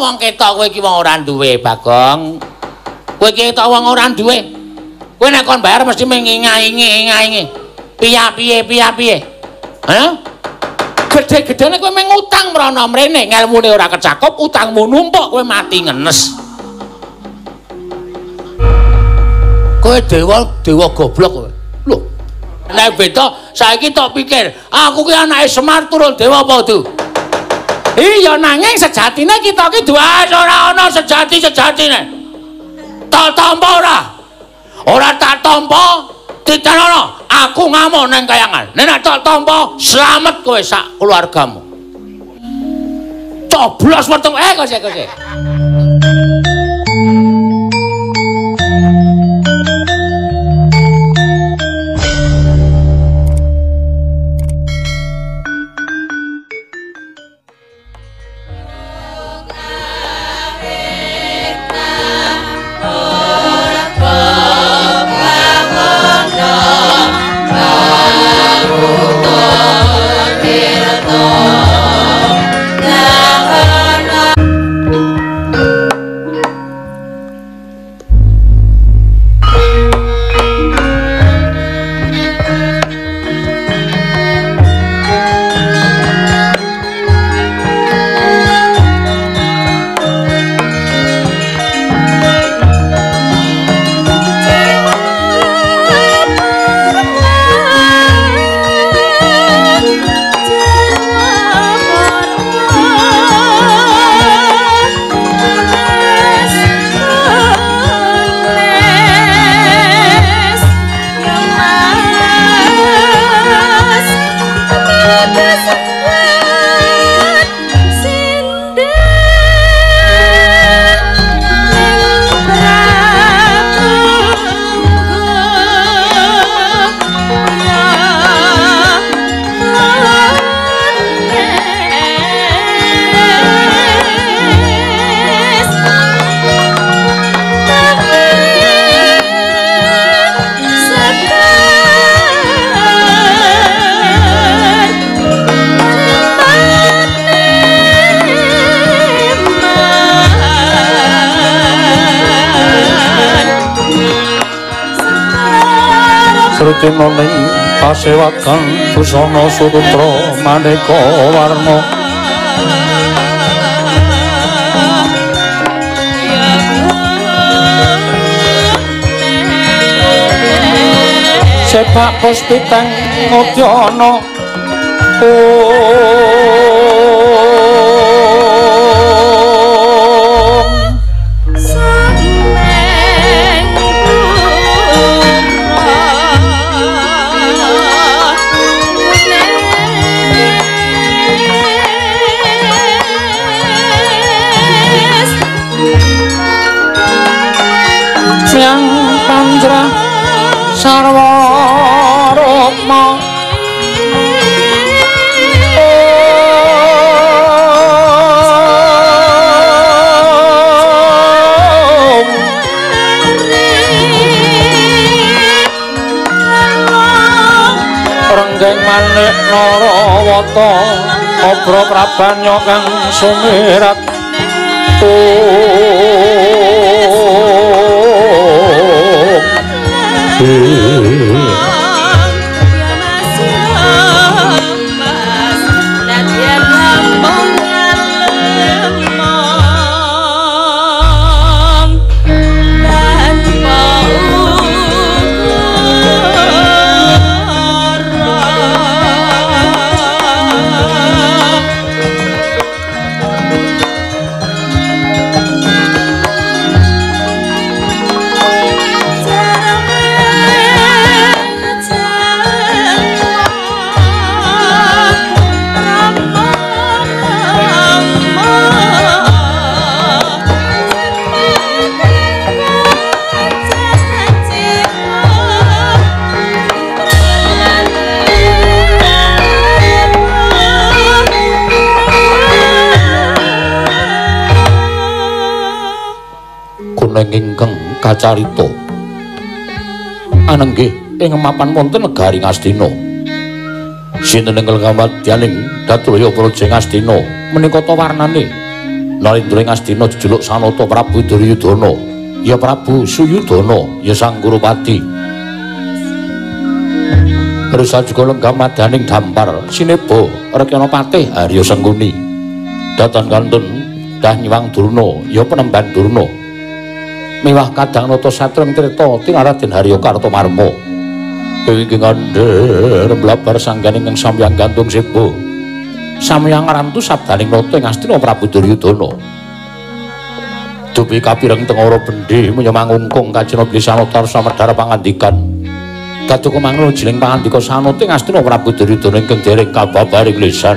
wong ketok kowe iki wong ora duwe, Bagong. Kowe iki ketok wong ora duwe. Kowe nek kon bayar mesti mengingai-ingai. Piye? Hah? Gede-gedene kowe meng utang mrono mrene, ngelmune ora kecakup, utangmu numpuk kowe mati ngenes. Kowe dewa goblok kowe. Lho. Nek beda saiki tok pikir, aku ki anake Semar turun dewa apa du? Iya nanging sejatine kita ki duwe ora ana sejatine. Tak tampa ora? Ora tak tampa ditenono. Aku ngamuk nang kayangan. Nek tak tampa slamet kowe sak keluargamu. Coblos weteng kose. Srutinoning pasewakan busana sutra maneka warna sepak puspiteng mutyana yang panjrah sarwa rama renggeng manik narawata obro prabanya kang sumirat ingkang kacarita anenggih ing mapan wonten negari Ngastina sinten ingkang kamadyaning Datraya Praja Ngastina menika ta warnane Narendra Ngastina jejuluk Sanata Prabu Duryudana, ya Prabu Suyudana, ya Sang Kurupati. Risa juga lenggam madaning dampar sineba Rekana Patih Harya Sengkuni. Datan kantun dah nyiwang Durna, ya penemban Durna. Miwah kadang nata satreng trita tinaraden Harya Kartomarma. Ing ngandher blabar sangganing ing samyang gantung seba. Samyang rantu sabdaning nata ing Astina Prabu Duryudana. Dupi kapireng tengara bendhe menyamangungkung kajena Bisanata Samedhara pangandikan. Kaduka mangno jiling pangandika sanata ing Astina Prabu Duryudana ingkang dereng kababaring lisan.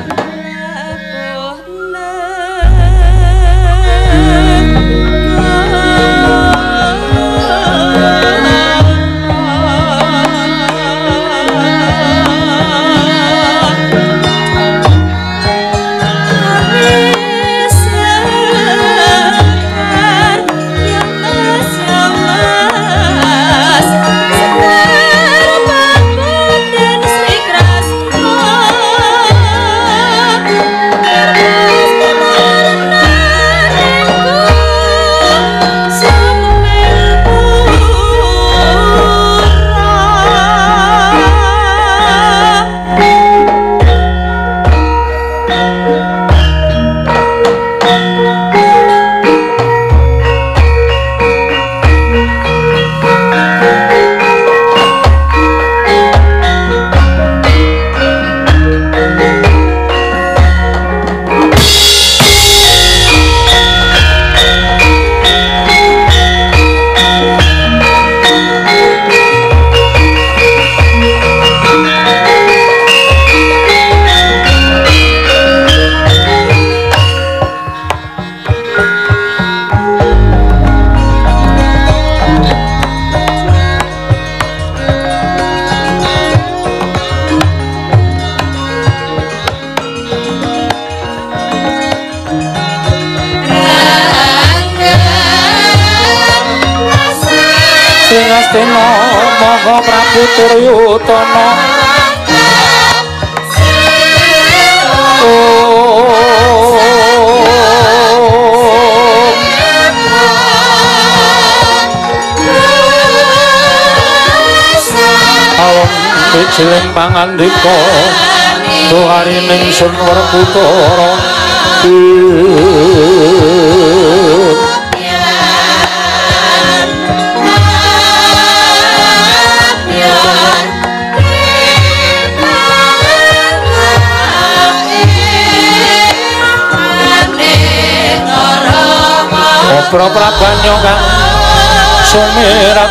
Astina Maha Prabu Duryudana Awang pijiling pangandika duharining sun Werkudara Prabanyo kang sumirat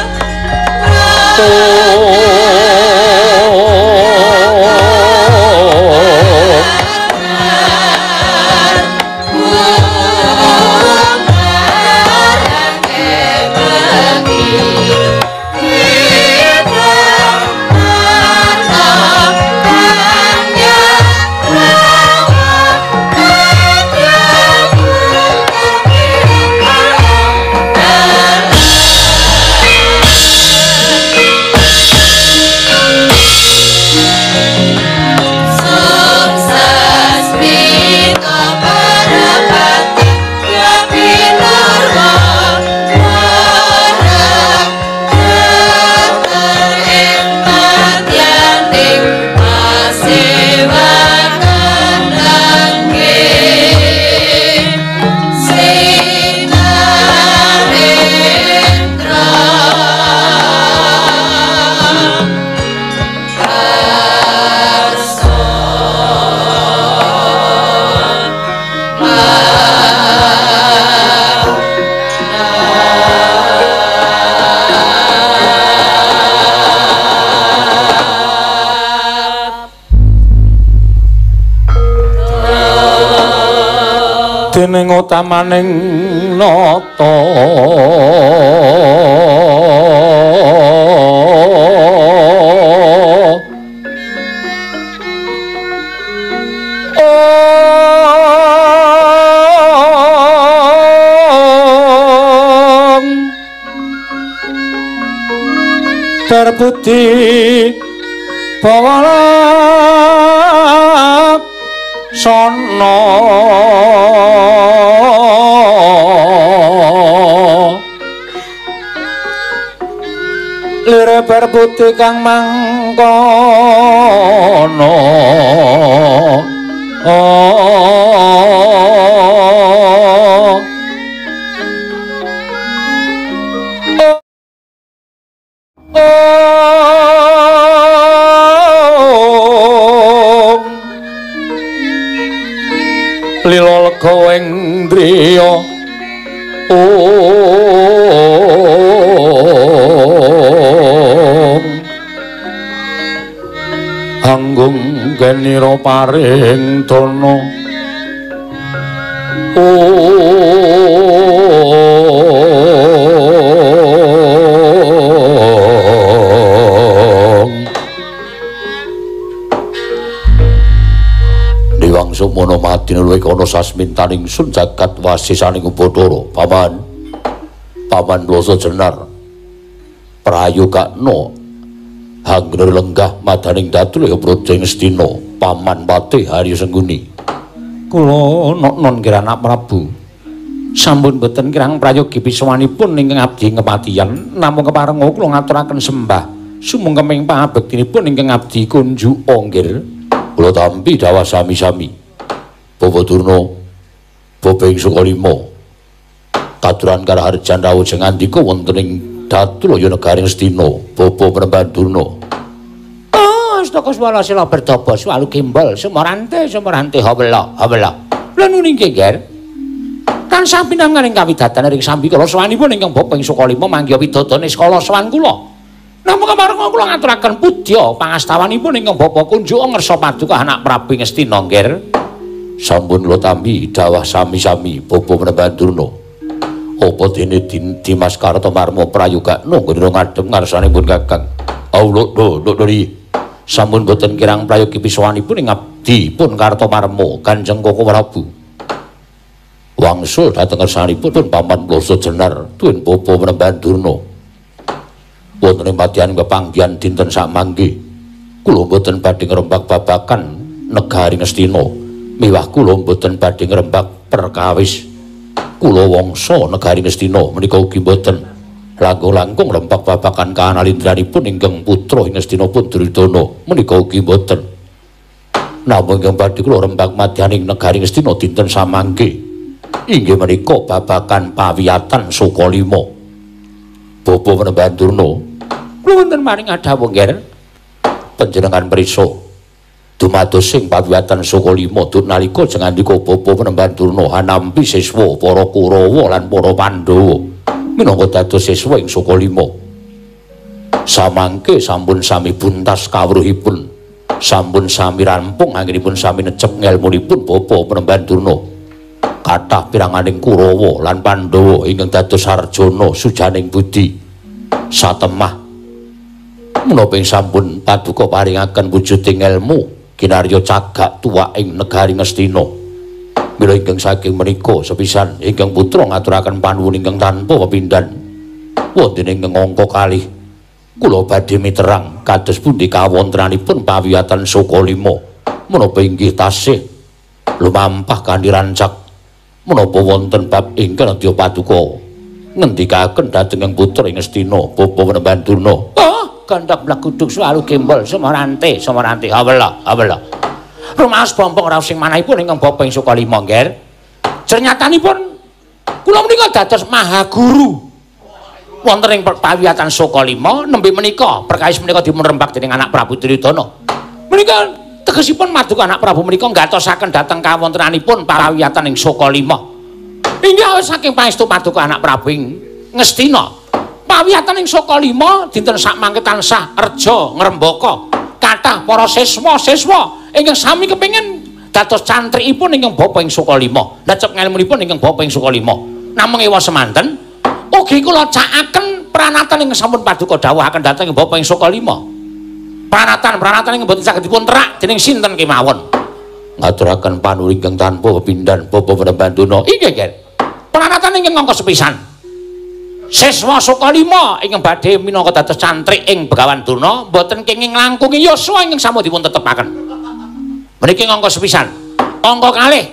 dening utamaning nata terbukti bahwa sono beber putih kang mangkono lila lega ing driya anggung genira paring dana Diwang sumono madina luwih kono sasmintaning sun jagat wasisaning Bathara paman Loso Jenar prayogakna hanggener lenggah madaning datul ya Praja Ngastina paman Patih Harya Sengguni. Kula non kirana Prabu sampun boten kirang prayogi piswanipun ingkang abdi kepatihan namung keparenga kula ngaturaken sembah sumengkeming pangabektinipun ingkang abdi kunjuk onggir kula tampi dawa sami-sami Bapa Durna Bapa ing Sukalima katuran karaharjan rawuh jeng andika wonten ing Datulaya Negaring Astina Bapa Penemban Durna. Astaka swara sila bertapa swalu kimbal sumarante hawela. Lan uning geger. Tansah pinangaring kawidatan ring sambi kala sawanipun ingkang Bapa ing Sukalima manggiya widodane skala sawan kula. Namung kamarenga kula ngaturaken pudya pangastawanipun ingkang Bapa kunjuk ngersa paduka anak Prabu Ngastina nggir. Sampun kula tampi dawah sami-sami Bapa Penemban Durna. Apa dene Dimas Kartomarma prayogakna nggena ngadhep ngarsanipun Kakang. Allah dori. Sampun boten kirang prayogi piswanipun ing abdi pun Kartomarma Kanjeng Koko Prabu. Wangsul dhateng ngarsanipun paman Loso Jenar tuwin Bapa Penemban Durna. Wonten ing padyan kepanggihan dinten samangke kula boten badhe ngrembak babakan Negaring Astina. Miwah kula boten badhe ngrembak perkawis kula wangsa Negaring Astina menika ugi boten langkung-langkung rembak babakan kahanalindranipun ingkang putra ing Astinapun Duryudana menika ugi boten. Namung ingkang badhe kula rembak madyaning Negaring Astina dinten samangke inggih menika babakan pawiyatan Sukalima. Bapa Penemban Durna kula wonten maring adhawuh nggih panjenengan prisa dumados sing pawiyatan Sukalima duk nalika jeng andika Bapa Penemban Durna hanampi siswa para Kurawa lan para Pandhawa minangka dados siswa ing Sukalima. Samangke sampun sami buntas kawruhipun, sampun sami rampung anggenipun sami necep ngelmunipun Bapa Penemban Durna. Kathah piranganing Kurawa lan Pandhawa ingkang dados sarjana sujaning budi satemah menapa ing sampun paduka paringaken wujuding ilmu kinarya cagak tuwa ing Negaring Astina. Mila ingkang saking menika sepisan ingkang putra ngaturaken panuwun ingkang tanpa pepindhan wonten ingkang angka kalih kula badhe miterang kados pundi kawontenanipun pawiyatan Sukalima menapa inggih tasih lumampah kanthi rancak menapa wonten bab ingkang nedya paduka ngendikaken dhateng ing putra ing Astina Bapa Penemban Durna. Gandhak blaguduk selalu gembol semerante hawela. Rumaos bompong raos sing manahipun ingkang Bapa ing Sukalima nggih. Jernyatanipun kula menika dados mahaguru wonten ing pawiyatan Sukalima nembe menika perkawis menika dipun rembak dening anak Prabu Duryudana. Menika tegesipun maduka anak Prabu menika nggatosaken dhateng kawontenanipun pawiyatan ing Sukalima. Inggih saking paestu paduka anak Prabu ing Ngastina. Pawiyatan ing Sukalima dinten sakmangke tansah reja ngrembaka kathah para siswa ingkang sami kepengin dados cantrikipun ingkang Bapa ing Sukalima necep ngelmunipun ingkang Bapa ing Sukalima. Namung ewa semanten ugi kula cakaken pranatan ingkang sampun paduka dawuhaken dhateng ing Bapa ing Sukalima. Pranatan ingkang boten saged dipun terak dening sinten kemawon. Ngaturaken panuwun ingkang tanpa pepindhan Bapa Penemban Durna. Inggih nggih. Pranatan ingkang angka sepisan. Siswa Sukalima ingkang badhe minangka dados cantrik ing Begawan Durna boten kenging langkungi yuswa ingkang sampun dipun tetepaken. Mriki angka sepisan. Angka kalih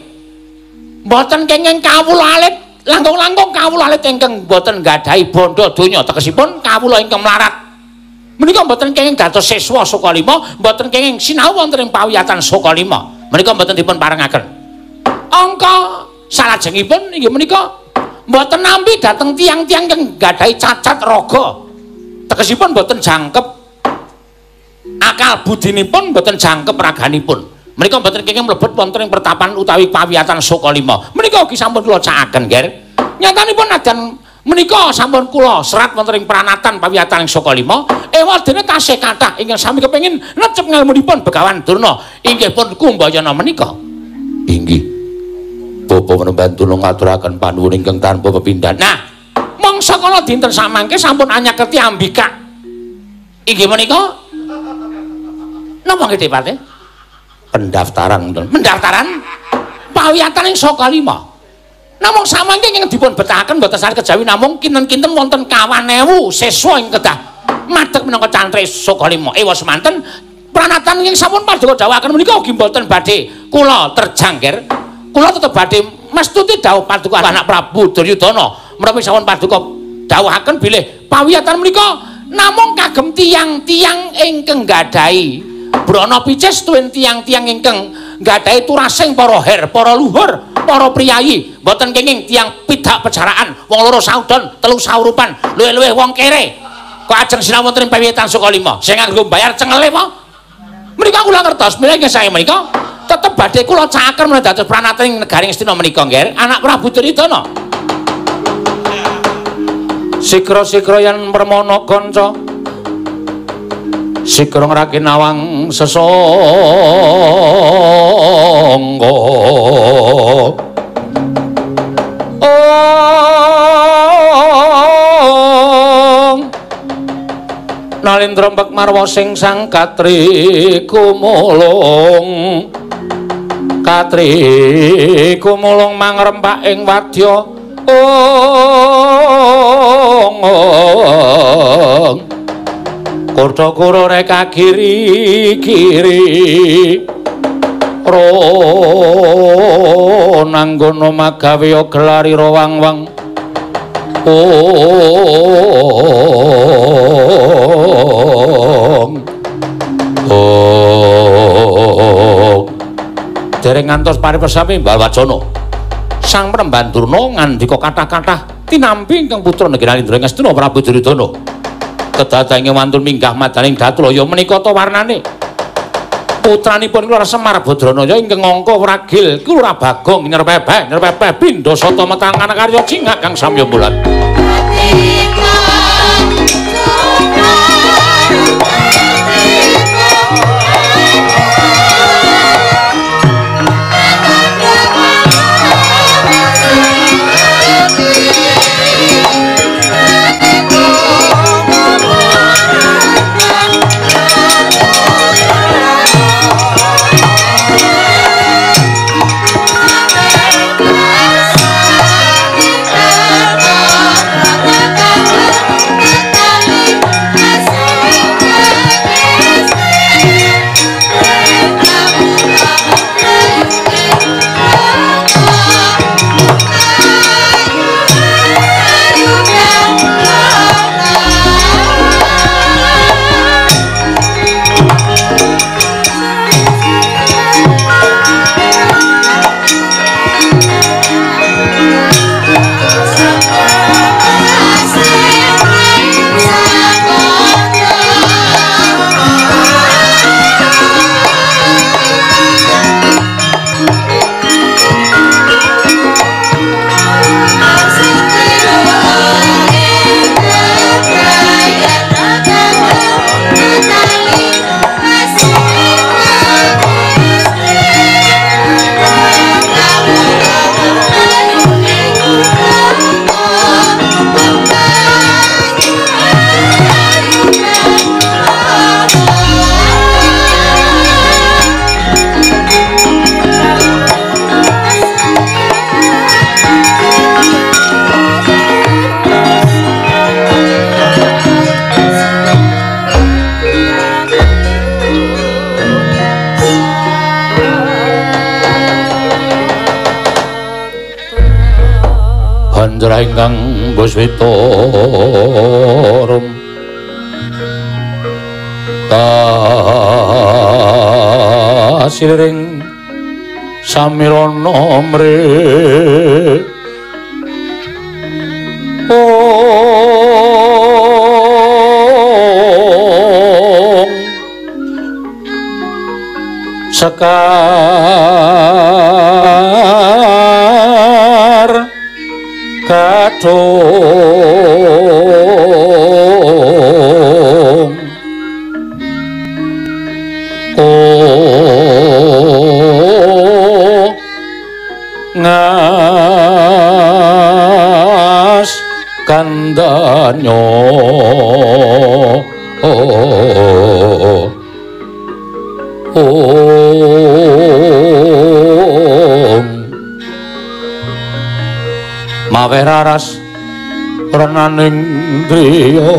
boten kenging kawula alit, langkung-langkung kawula alit ingkang boten nggadahi bondo donya tegesipun kawula ingkang mlarat Menika mboten kenging dados siswa Sukalima, mboten kenging sinau wonten ing pawiyatan Sukalima. Menika mboten dipun parengaken. Angka salajengipun inggih menika mboten nampi dhateng tiang-tiang kang gadhahi cacat raga. Tegesipun mboten jangkep akal budinipun, mboten jangkep raganipun. Menika mboten kenging mlebet wonten ing pertapan utawi pawiyatan Sukalima. Menika ugi sampun kula cakaken, Ger. Nyatanipun adan menika sampun kula serat wonten ing pranatan pawiyatan ing Sukalima, ewadene tasih kathah ingkang sami kepengin necep ngelmunipun Begawan Durna. Inggih pun Kumbayana menika. Inggih. Bapa menemban tulung ngaturaken panuwun ingkang tanpa pepindhan. Nah, mangsa kala dinten samangke sampun anyaketi Ambika. Inggih menika napa nggih Depate? Pendaftaran, pendaftaran pawiyatan ing Sukalima. Namung samangke ingkang dipun betahaken mboten sari kejawi namung kinten-kinten wonten 50.000 siswa ing kedah madheg minangka cantri Sukalima. Ewa semanten pranatan ingkang sampun paduka dawuhaken menika ugi mboten badhe kula terjang, Ger. Kula tetep badhe mestuti dawuh paduka anak Prabu Duryudana menawi sampun paduka dawuhaken bilih pawiyatan menika namung kagem tiang-tiang ingkang gadhahi brana picis tuwin tiang-tiang ingkang gadhahi turasing para her, para luhur, para priyayi, mboten kenging tiang pidak pejaraan, wong loro saudon, telu saurupan, luwih-luwih wong kere. Kok ajeng sinau wonten ing pawiyatan Sukalima, sing nganggo bayar cengele apa? Menika kula ngertos, menika saya menika tetep badhe kula cakaken menawi dados pranatan ing negaring Astina menika, nggih, anak Prabu Duryudana. Sikra-sikra yen permana kanca sikra ngrakinawang sesangga Nalindra mbek marwa sing sang katri kumulung mangrempak ing wadya Kurdha-kura reka kiri-kiri ro nanggono magawe gelari rawang-wang dereng ngantos paripesami Balwajana sang Penemban Durna ngandika kathah-kathah tinampi ingkang putra negari Indra Ngastina Prabu Duryudana kedatange wantun minggah madaning Datlaya menika ta warnane putranipun Lurah Semar Badranaya ingkang angka wragil Lurah Bagong nyerpebeh pindha sata metangan karya cingak kang samya bulat Ingkang Buswita rum Siring samirana mre Sekar kadung ngas kandanyo mawe raras renaning driya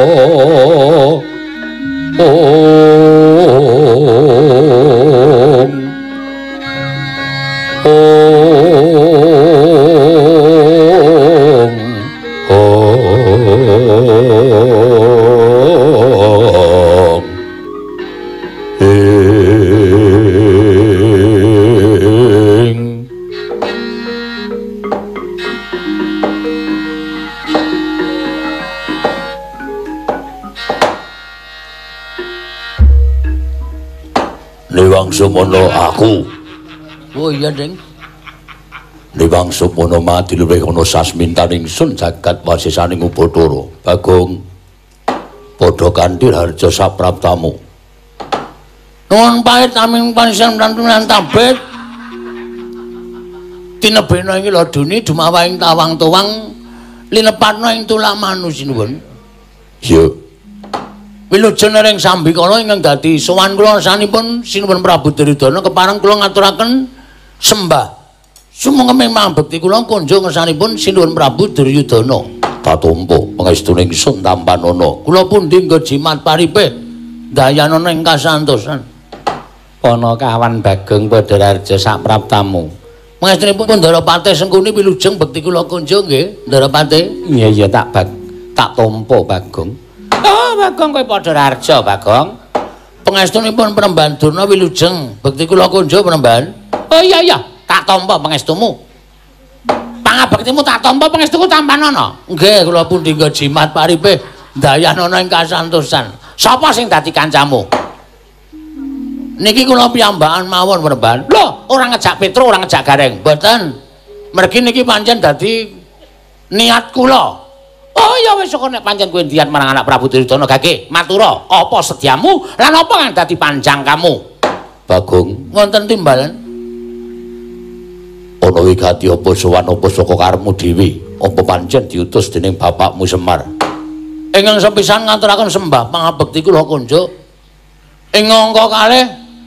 Niwang sumono aku. Oh iya, Ding. Niwang sumono mati luwih ana sasmintaning sun jagat wasisaning Ubathara. Bagong padha kanthi harja sapraptamu. Nuwun pamit aming panjenengan lantunan tabet. Tinebena iki lho duni dumawahing tawang tuwang linepatna ing tulak manusinuwun. Iya. Wilujeng ring sambikala ingkang dadi sowan kula sanipun sinuwun Prabu Duryudana kepareng kula ngaturaken sembah. Sumangga bekti kula konjo ngersanipun sinuwun Prabu Duryudana. Tatumpa pangestuning sun tampanana. Kula pundi nggo jimat paripe dayanana ing kasantosan. Ana kawan Bagong Padararja sapraptamu. Pangestunipun Ndharapati Sengkuni wilujeng bekti kula konjo nggih, Ndharapati. Iya tak tampa Bagong. Oh, Bagong kowe Padararja, Bagong. Pangestunipun Penemban Durna wilujeng bekti kula konjo Penemban. Oh iya, tak tampa pangestumu. Pangabektimu tak tampa pangestuku tampanana. Nggih, kula pundi nggo jimat paripe dayanana ing kasantosan. Sapa sing dadi kancamu? Niki kula piyambakan mawon Penemban. Lho, ora ngejak Petro, ora ngejak Gareng. Mboten. Mergi niki pancen dadi niat kula. Oh iya wis kok nek pancen kowe niat marang anak Prabu Duryudana gage, matura, apa sediamu lan apa kang dadi panjang kamu? Bagong, wonten timbalan. Ana wigati apa sowan apa saka karepmu dhewe? Apa pancen diutus dening bapakmu Semar? Ingkang sepisan ngaturaken sembah pangabekti kula konjo. Ing angka kalih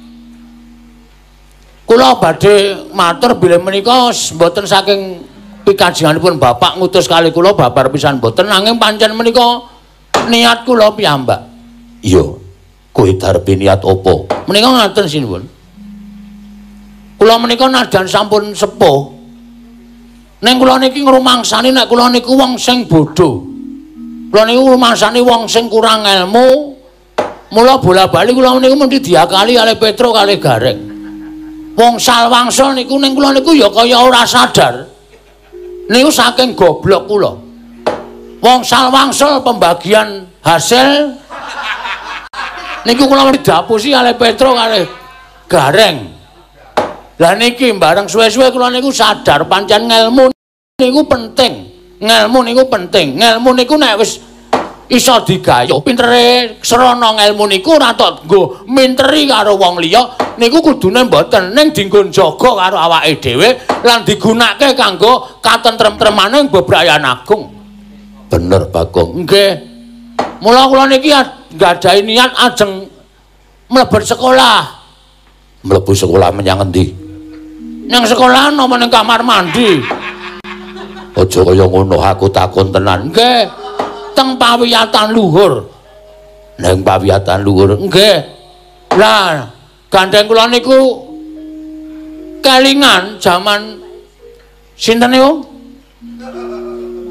kula badhe matur bilih menika mboten saking pikajenganipun bapak ngutus kali kula babar pisan mboten nanging pancen menika niat kula piyambak. Iya. Kowe darepe niat apa? Menika ngaten sinuwun. Kula menika najan sampun sepuh. Ning kula niki ngrumangsani nek kula niku wong sing bodho. Kula niku ngrumangsani wong sing kurang ilmu. Mula bola-bali kula niku mesti diakali kalih Petro kalih Gareng. Wong salwangsa niku ning kula niku ya kaya ora sadar. Niku saking goblok kula. Wong salwangsul pembagian hasil niku kula didapusi kalih Petro kalih Gareng. Lah niki bareng suwe-suwe kula niku sadar pancen ngelmu niku penting. Ngelmu niku penting. Ngelmu niku nek wis iso digayuh pintere srana ngelmu niku ora tok nggo minteri karo wong liya niku kudune mboten ning dinggo jaga karo awake dhewe lan digunakake kanggo katentrem-tremaning bebrayan agung. Bener Bagong. Nggih. Mula kula niki nggadahi niat ajeng mlebet sekolah. Mlebu sekolah menyang endi? Nang sekolah apa ning kamar mandi. Aja kaya ngono aku takon tenan. Nggih. Teng pawiyatan luhur. Nang pawiyatan luhur. Nggih. Lah, gandeng kula niku kelingan jaman sinten niku?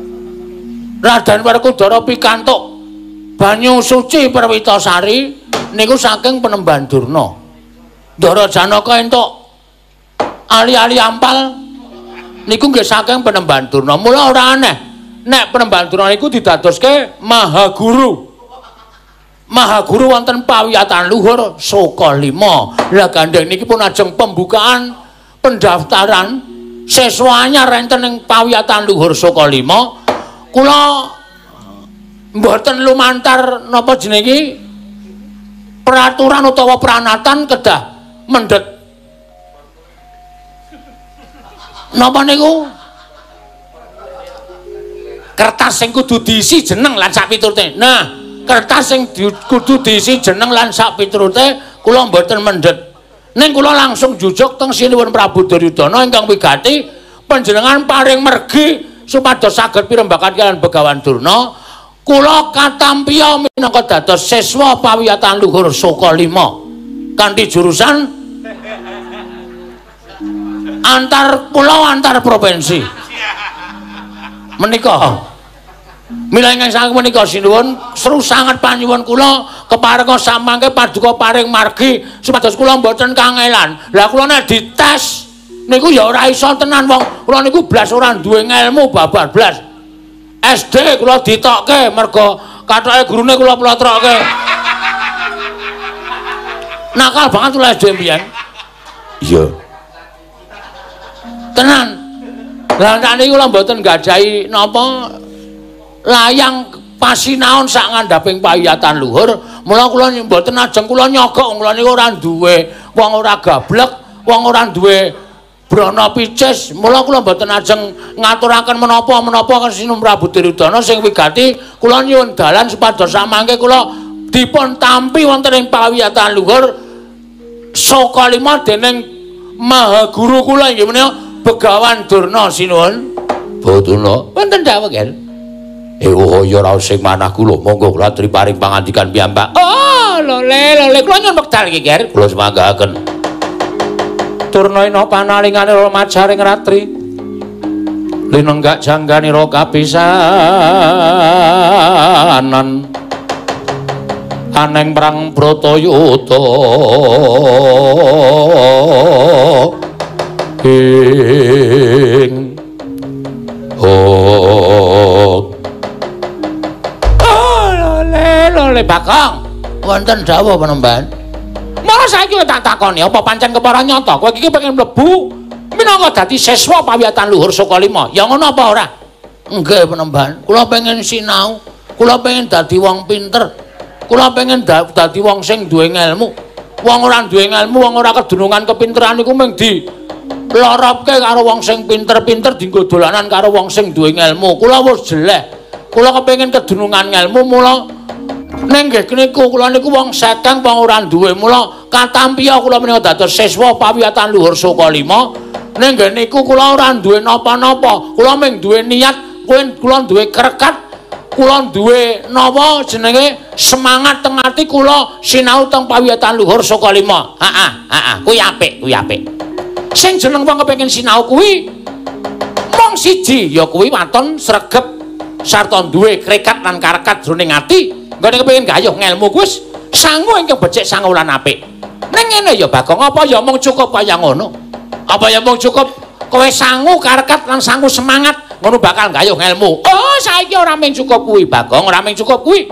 Raden Werkudara pikantuk banyu suci Perwitasari niku saking Penemban Durna. Ndara Janaka entuk ali-ali ampal niku nggih saking Penemban Durna. Mula ora aneh nek Penemban Durna niku didadoske Mahaguru. Mahaguru wonten pawiyatan luhur Soka 5. Lah gandeng niki pun ajeng pembukaan pendaftaran siswa anyar enten ing pawiyatan luhur Soka 5. Kula mboten lumantar napa jenenge iki peraturan utawa pranatan kedah mendhet napa niku kertas sing kudu diisi jeneng lan sak piturute. Nah, kertas sing kudu diisi jeneng lan sak piturute kula mboten mendhet. Ning kula langsung jujuk teng sinuwun Prabu Duryudana ingkang wigati panjenengan paring mergi supados saged pirembagan kaliyan Begawan Durna. Kula katampiya minangka dados siswa pawiyatan luhur Soka 5 kanthi jurusan antar pulau antar provinsi. Menika mila ingkang saking menika sinuwun seru sanget panyuwun kula keparenga samangke paduka paring margi supados kula mboten kangelan. Lah kula nek dites niku ya ora iso tenan wong kula niku blas ora duwe ngelmu babar blas. SD kula ditokke mergo kathoke gurune kula plotrokke. Nakal banget kula SD mbiyen. Iya. Tenan. Lah nek niku kula mboten gadahi napa layang pasinaon sak ngandhaping pawiyatan luhur, mula kula mboten ajeng kula nyogok kula niku ora duwe wong ora gablek, wong ora duwe brana picis, mula kula mboten ajeng ngaturaken menapa-menapa kan Sinuwun Prabu Duryudana sing wigati kula nyuwun dalan supados samangke kula dipun tampi wonten ing pawiyatan luhur Soka 5 dening Mahaguru kula inggih menika Begawan Durna sinuwun. Boduna wonten dawuh nggih. Ewaya raos sing manah kula monggo kula aturi paring pangandikan piyambak. Oh, lole kula nyuwun wekdal iki, Ger. Kula semanggaken. Durna panalingane majaring ratri linenggak jangganira kapisanan aneng perang Bratayuda ing lole Bakong wonten dawuh Panembahan. Mara saiki tak takoni apa pancen kepara nyata kowe iki pengen mlebu minangka dadi siswa pawiyatan luhur Soka 5. Ya ngono apa ora? Nggih Panembahan. Kula pengen sinau, kula pengen dadi wong pinter. Kula pengen dadi wong sing duwe ngelmu. Wong ora duwe ngelmu, wong ora kedunungan kepinteran iku mung dilorobke karo wong sing pinter-pinter dienggo dolanan karo wong sing duwe ngelmu. Kula wis jelek. Kula kepengin kedunungan ngelmu mula ning nggih niku kula niku wong sekeng wong ora duwe mula katampiya kula menika dados siswa pawiyatan luhur Soka 5 ning nggih niku kula ora duwe napa-napa kula mung duwe niat kula duwe krekat kula duwe napa jenenge semangat teng ati kula sinau teng pawiyatan luhur Soka 5. Kuwi apik sing jeneng wong kepengin sinau kuwi mung siji ya kuwi waton sregep sarta duwe krekat lan karekat jroning ati. Nggone kepengin gayuh ngelmu wis sangu ingkang becik sangu lan apik. Ning ngene ya Bagong, apa ya mung cukup kaya ngono? Apa ya mung cukup kowe sangu karekat lan sangu semangat ngono bakal gayuh ngelmu? Oh, saiki ora mung cukup kuwi Bagong, ora mung cukup kuwi.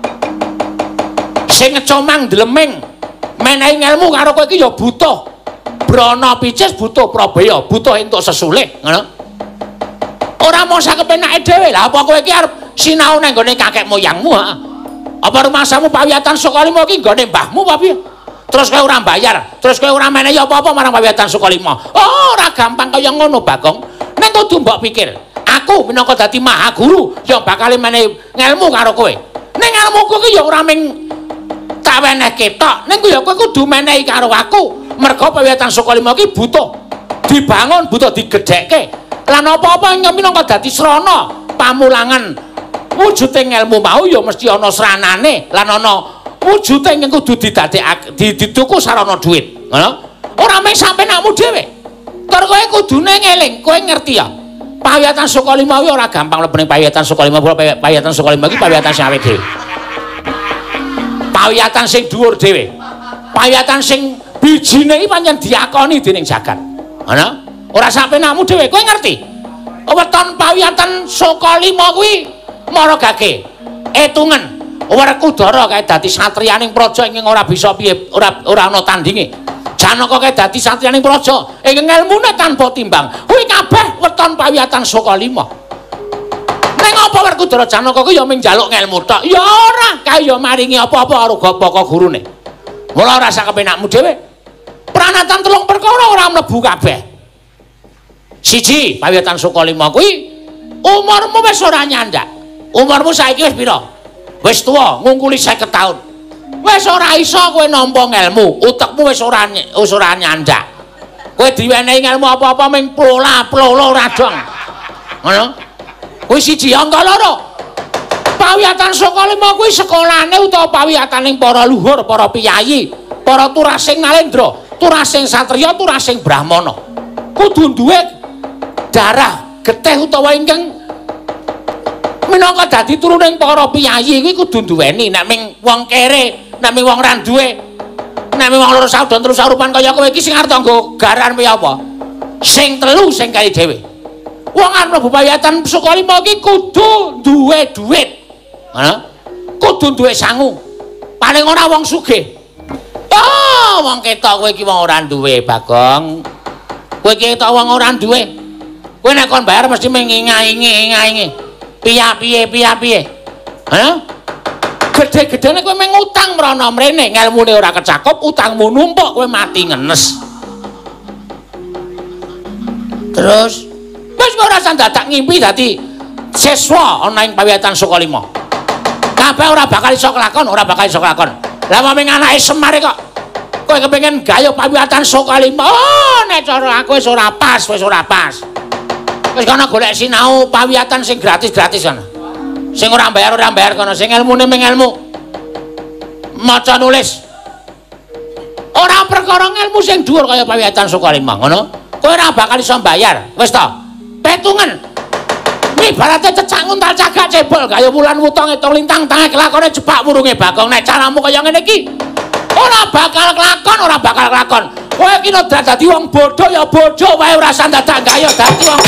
Sing ngecomang dleming menehi ngelmu karo kowe iki ya butuh brana picis, butuh prabaya, butuh entuk sesulih, ngono. Ora mung sakepenake dhewe. Lah apa kowe iki arep sinau nang gone kakek moyangmu, ha? Apa rumasamu pawiyatan Soka 5 iki nggone mbahmu apa piye? Terus kowe ora bayar, terus kowe ora menehi apa-apa marang pawiyatan Soka 5. Oh, ora gampang kaya ngono, Bagong. Ning kudu mbok pikir, aku minangka dadi Mahaguru ya bakal menehi ngelmu karo kowe. Ning ngelmuku iki ya ora mung tak wenehke tok, ning ya kowe kudu menehi karo aku. Merga pawiyatan Soka 5 iki butuh dibangun, butuh digedhekke. Lan apa-apa minangka dadi srana pamulangan wujuding ngelmu mau ya mesti ana sranane lan ana wujuding yang kudu didadekake dituku sarana dhuwit ngono ora mung sampe nakmu dhewe tur kowe kudune ngeling kowe ngerti ya pawiyatan Soka 5 kuwi ora gampang mlebu ning pawiyatan Soka 5 pawiyatan Soka 5 iki pawiyatan sing awake dhewe pawiyatan sing dhuwur dhewe. Pawiyatan sing bijine iki pancen diakoni dening jagat. Ngono? Ora sapenakmu dhewe, kowe ngerti? Weton pawiyatan Sokalima kuwi maragake etungen Werkudara kae dadi satriyaning praja ingkang ora bisa piye ora ana tandinge. Janaka kae dadi satriyaning praja ingkang ngelmune tanpa timbang. Kuwi kabeh weton pawiyatan Sokalima. Ning apa Werkudara Janaka kuwi ya mung njaluk ngelmu tok. Ya ora, kae ya maringi apa-apa karo bapa gurune. Mula ora sak kepenakmu dhewe. Pranatan telung perkara ora mlebu kabeh. Siji, pawiyatan Sokalima kuwi umurmu wis ora nyandak. Umurmu saiki wis pira? Wis tuwa, ngungkuli 50 taun. Wis ora iso kowe nampa ngelmu, utekmu wis ora nyandak. Kowe diwenehi ngelmu apa-apa ming plola radong. Ngono? Kuwi siji, angka loro. Pawiyatan Sokalima kuwi sekolahane utawa pawiyataning para luhur, para piyayi, para turasing nalendra, turasing satriya, turasing brahmana. Kudu duwe darah getih utawa ingkang minangka dadi turuning para piyayi kuwi kudu duweni. Nek ming wong kere, nek ming wong ra duwe, nek ming wong loro saudon terus sarupan kaya kowe iki sing arep nggo garan piye apa? Sing telu sing kali dhewe. Wong arep mlebu pawiyatan Sokalima iki kudu duwe dhuwit. Ngono? Kudu duwe sangu. Paling ora wong sugih. Oh, wong ketok kowe iki wong ora duwe, Bagong. Kowe iki ketok wong ora duwe. Kowe nek kon bayar mesti mengingai-ingai. Piye. Hah? Gede-gedene kowe meng utang mrana mrene, ngelmune ora kecakup, utangmu numpuk, kowe mati ngenes. Terus wis ora usah dadak ngimpi dadi siswa ana ing pawiyatan Sokalima. Kabeh ora bakal iso kelakon, ora bakal iso kelakon. Lah wong anake Semar kok kowe kepengin gayuh pawiyatan Sokalima. Oh, nek cara aku wis ora pas, wis ora pas. Wis kono golek sinau pawiyatan sing gratis-gratis kono. Sing ora bayar kono, sing ilmune mung ilmu. Maca nulis. Ora perkara ilmu sing dhuwur kaya pawiyatan Sokalima, ngono. Kowe ora bakal iso bayar. Wis to. Petungan. Ibarate cecak nguntal cagak cebol kaya wulan wuta ngitung lintang tange kelakone jebak wurunge Bagong. Nek caramu kaya ngene iki ora bakal kelakon. Kowe iki nek dadi wong bodho ya bodho wae ora usah dadak gaya dadi wong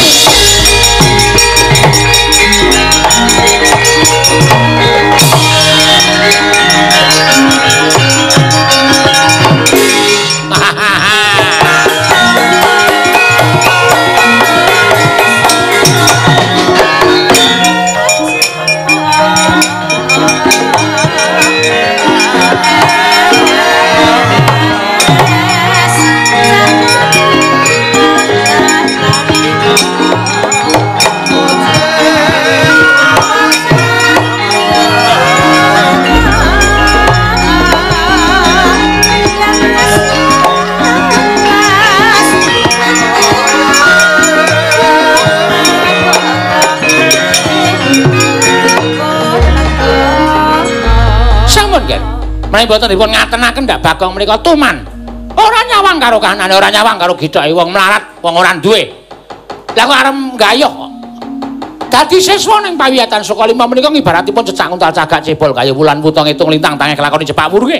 menawi boten dipun ngatenaken ndak Bagong menika tuman. Ora nyawang karo kanane, ora nyawang karo githoke wong melarat, wong ora duwe. Lah kok arep gayuh kok. Dadi siswa ning pawiyatan Sokalima menika ibaratipun cecak nguntal cagak cebol kaya wulan wuta ngitung lintang tange kelakone jebak wurunge.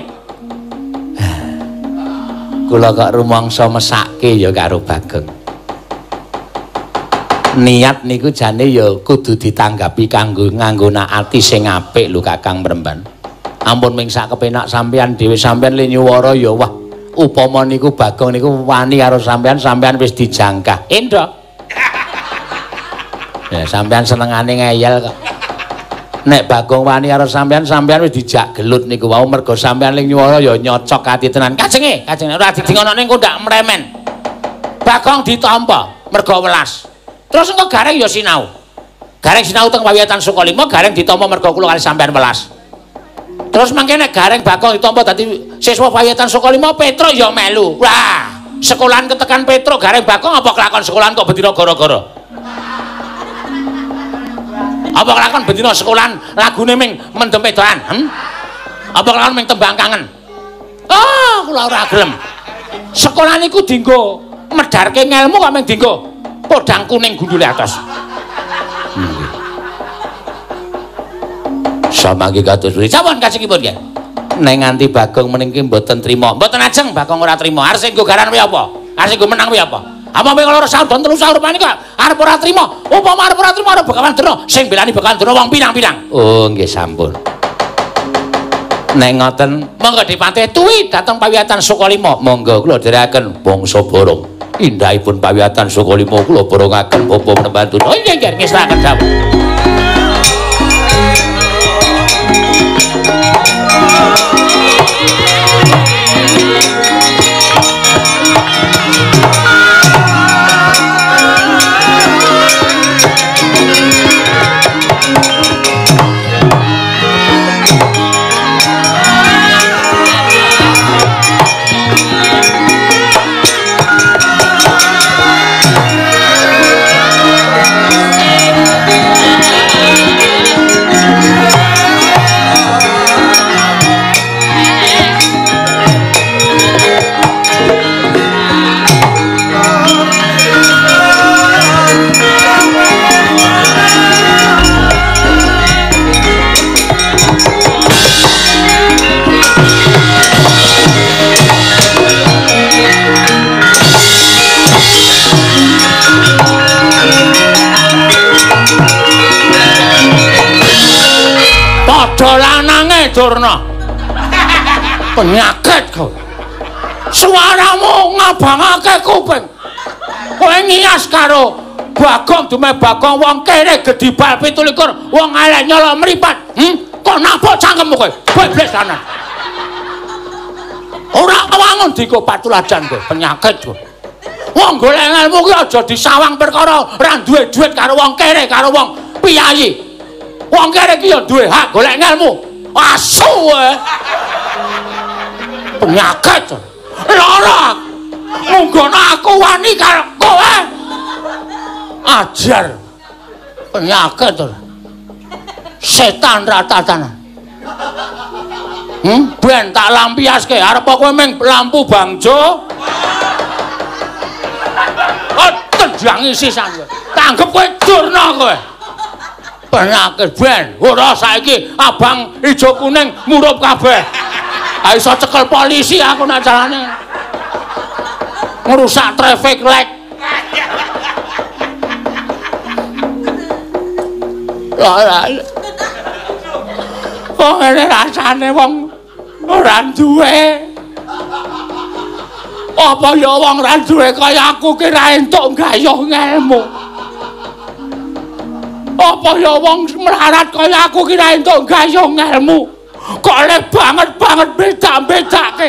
Kula kok rumangsa mesake ya karo Bagong. Niat niku jane ya kudu ditanggapi kanggo nganggona ati sing apik lho Kakang Mremban. Ampun ming sak kepenak sampean dhewe sampean le nyuwara ya wah upama niku Bagong niku wani karo sampean wis dijangkah. Endho. Ya sampean senengane ngeyel kok. Nek Bagong wani karo sampean wis dijak gelut niku wau mergo sampean le nyuwara ya nyocok ati tenan. Kajenge ora didingono ning kondak mremen. Bagong ditampa mergo welas. Terus engko gareng ya sinau. Gareng sinau teng pawiyatan Sokalima, gareng ditampa mergo kula kali sampean welas. Terus mangke nek gareng Bagong ditampa dadi siswa pawiyatan Sokalima, Petro ya melu. Wah, sekolahan ketekan Petro gareng Bagong apa kelakon sekolahan kok bendina gara-gara? Apa kelakon bendina sekolahan lagune ming mendem edoan? Apa kelakon ming tembang kangen? Oh, kula ora gelem. Sekolah niku dienggo medharke ngelmu kok ming dienggo podang kuning gundule atos. Samangke kados pundi? Sampun kajengipun nggih. Neng nganti Bagong meningki mboten trima. Mboten ajeng Bagong ora trima. Arep sing gogaran kuwi apa? Arep sing menang kuwi apa? Apa kowe kalau saudon telu sahur rupane kok arep ora trima. Upama arep ora trima ora Bagawan Durna sing belani Bagawan Durna wong pirang-pirang. Oh, nggih sampun. Neng ngoten, monggo dipatih tuwi dhateng pawiatan Sukalima. Monggo kula dherekaken bangsa borong. Indahipun pawiatan Sukalima kula borongaken Bapa Menemban Durna. Nggih nggih ngesraken dawuh. Lanange Durna penyakit kau suaramu ngabangake kuping kowe ngias karo Bagong dume Bagong wong kere gedhi bal 17 wong elek nyala mripat kok napuk cangkemmu kowe bebles lanang ora wangun diko patulajan kowe penyakit kowe wong golek ilmu ki aja disawang perkara ora duwe dhuwit karo wong kere karo wong piyayi wong kere ki ya duwe hak golek ilmu asu penyakit lara munggono aku wani karo kowe ajar penyakit setan ratatanan ben tak lampiaske arep kowe ming lampu bangjo tenjangi sisan tanggep kowe Durna kowe penyakit ben ora saiki abang ijo kuning murup kabeh iso cekel polisi aku nak jalane ngerusak traffic light kok ngene rasane wong ora duwe apa ya wong ora duwe kaya aku ki ra entuk gayuh ilmu apa ya wong melarat kaya aku ki ra entuk gayuh ilmu kok le banget beda-bedake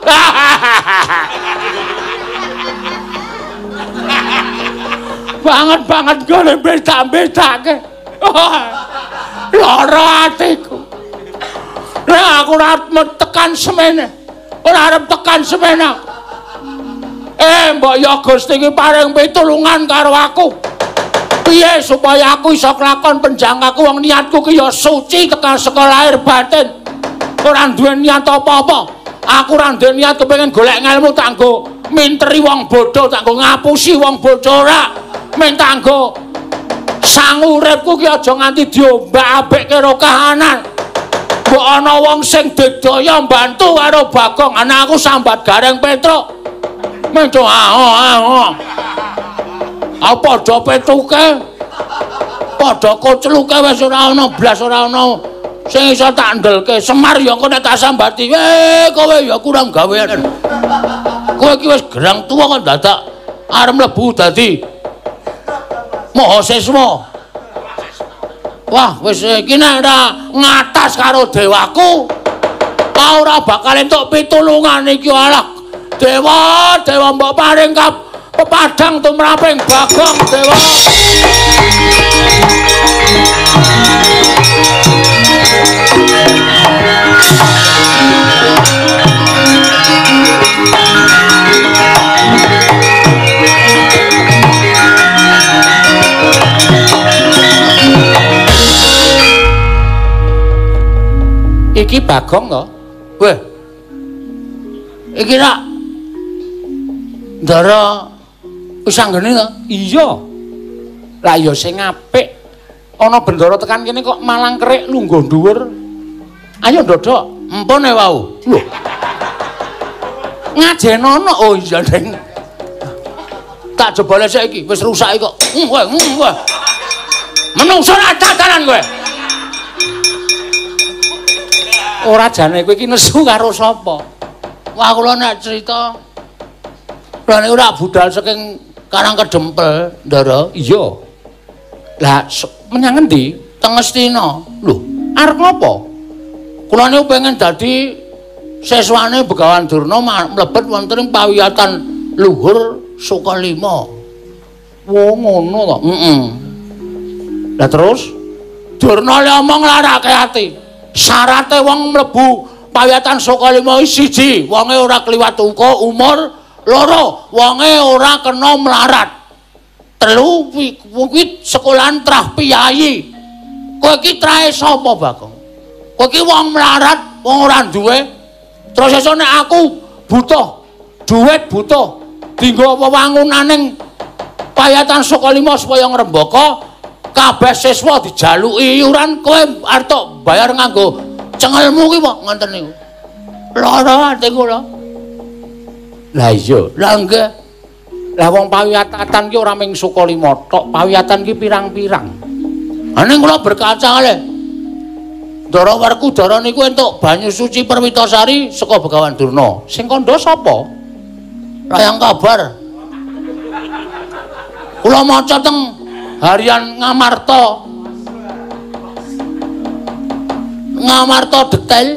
banget gole beda-bedake lara atiku nek aku ora tekan semene ora arep tekan semene mbok ya Gusti iki paring pitulungan karo aku piye supaya aku iso kelakon penjangkaku wong niatku ki ya suci tekan saka lahir batin ora duwe niat apa-apa aku ora duwe niat kepengin golek ngelmu kanggo minteri wong bodho kanggo ngapusi wong bodho ora mentanggo sang uripku ki aja nganti diombak-abikke karo kahanan mbok ana wong sing digdaya mbantu karo Bagong ana aku sambat Gareng Petruk menco apa padha petuke padha kocluke wis ora ana blas ora ana sing iso tak ndelke Semar ya engko nek tak sambati kowe ya kurang gawean kowe iki wis gerang tuwa kok dadak arep mlebu dadi Mahasiswa wah wis iki nek ora ngatas karo dewaku ora bakal entuk pitulungan iki alah dewa mbok paring pepadang tumraping Bagong dewa iki Bagong to weh iki nak ndara wis anggene to iya lah ya sing apik ana bendara tekan kene kok malang kerik lungguh dhuwur ayo ndodok Empune wau. Lho. Ngajenono oh iya Ding. Tak jebole saiki wis rusak kok. Wah. Menungso ra dadaran kowe. Ora jane kowe iki nesu karo sapa? Wah kula nek crita lha niku ora budal saking Karang Kedempel, Ndara. Iya. Lah menyang endi? Teng Ngastina. Lho, arep ngopo? Kula niku pengen dadi siswane Begawan Durna mlebet wonten ing pawiyatan luhur Sukalima. Wo ngono to. Heeh. Lah terus Durna le omong larake ati. Syarate wong mlebu pawiyatan Sukalima siji, wonge ora kliwat umur, loro, wonge ora kena melarat. Telu kuwi sekolahan trah piyayi. Kowe iki trahe sapa, Bagong? Kowe iki wong melarat, wong ora duwe. Terus esuk nek aku butuh duit butuh dienggo wewangunaning payatan Sukalima supaya ngrembaka kabeh siswa dijaluki iuran kowe arep bayar nganggo cengelmu ki kok ngoten niku. Lara ati kula. Lah iya, lah nggih. Lah wong pawiyatan ki ora mung Sukalima tok, pawiyatan ki pirang-pirang. Ane kula berkaca kalih. Ndara Werkudara niku entuk banyu suci Perwitasari saka Begawan Durna. Sing kandha sapa? Layang kabar. Kula maca teng harian Ngamarta. Ngamarta detail.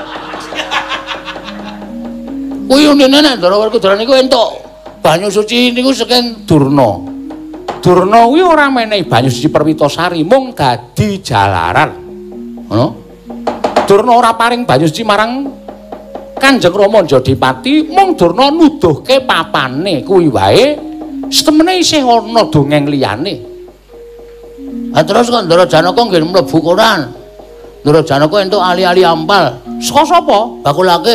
Kuwi unine nek Ndara Werkudara niku entuk banyu suci niku saking Durna. Durna kuwi ora menehi banyu suci Perwitasari, mung dadi jalaran. Ngono. Durna ora paring banyu suci marang Kanjeng Rama Jodipati, mung Durna nuduhke papane kuwi wae. Setemene isih ana dongeng liyane. Lah terus kok Ndara Janaka nggih mlebu koran. Ndara Janaka entuk ali-ali ampal. Saka sapa? Bakulake.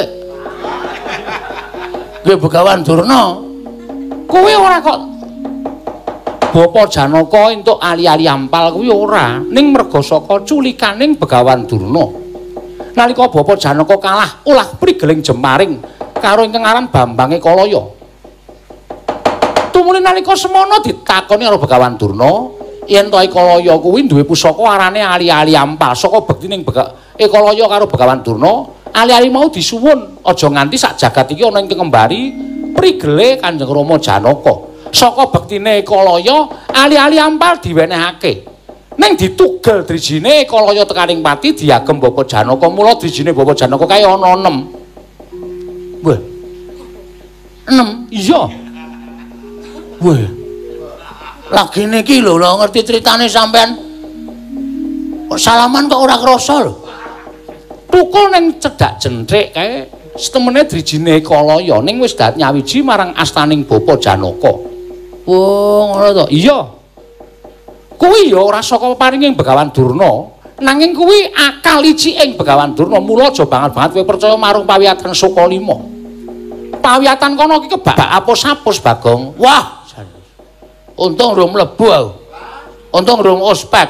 Nggih Begawan Durna. Kowe ora kok Bapa Janaka entuk ali-ali ampal kuwi ora, ning merga saka culikaning Begawan Durna. Nalika Bapa Janaka kalah ulah prigeling Jemaring karo ingkang aran Bambange Kalaya. Tumuli nalika semana ditakoni karo Begawan Durna, yen to Kalaya kuwi duwe pusaka arane ali-ali ampal saka bektining Kalaya karo Begawan Durna, ali-ali mau disuwun aja nganti sak jagat iki ana ing kembari prigele Kanjeng Rama Janaka. Saka bektine Kalaya ali-ali ampal diwenehake. Ning ditugel drijine Kalaya tekaning pati diagem Bapa Janaka. Mula drijine Bapa Janaka kae ana 6. Wah. 6. Iya. Wah. Lagi niki lho ngerti critane sampean. Kok salaman kok ora krasa lho. Tukul ning cedhak jentrik kae setemene drijine Kalaya ning wis dat nyawiji marang astaning Bapa Janaka. Oh, ngono to. Iya. Kuwi ya ora saka paringing Begawan Durna, nanging kuwi akal iciking Begawan Durna. Mula aja banget kowe percaya marang pawiyatan Sukalima. Pawiyatan kono iki kebak apus-apus, Bagong. Wah. Untung rung mlebu aku. Untung rung ospek.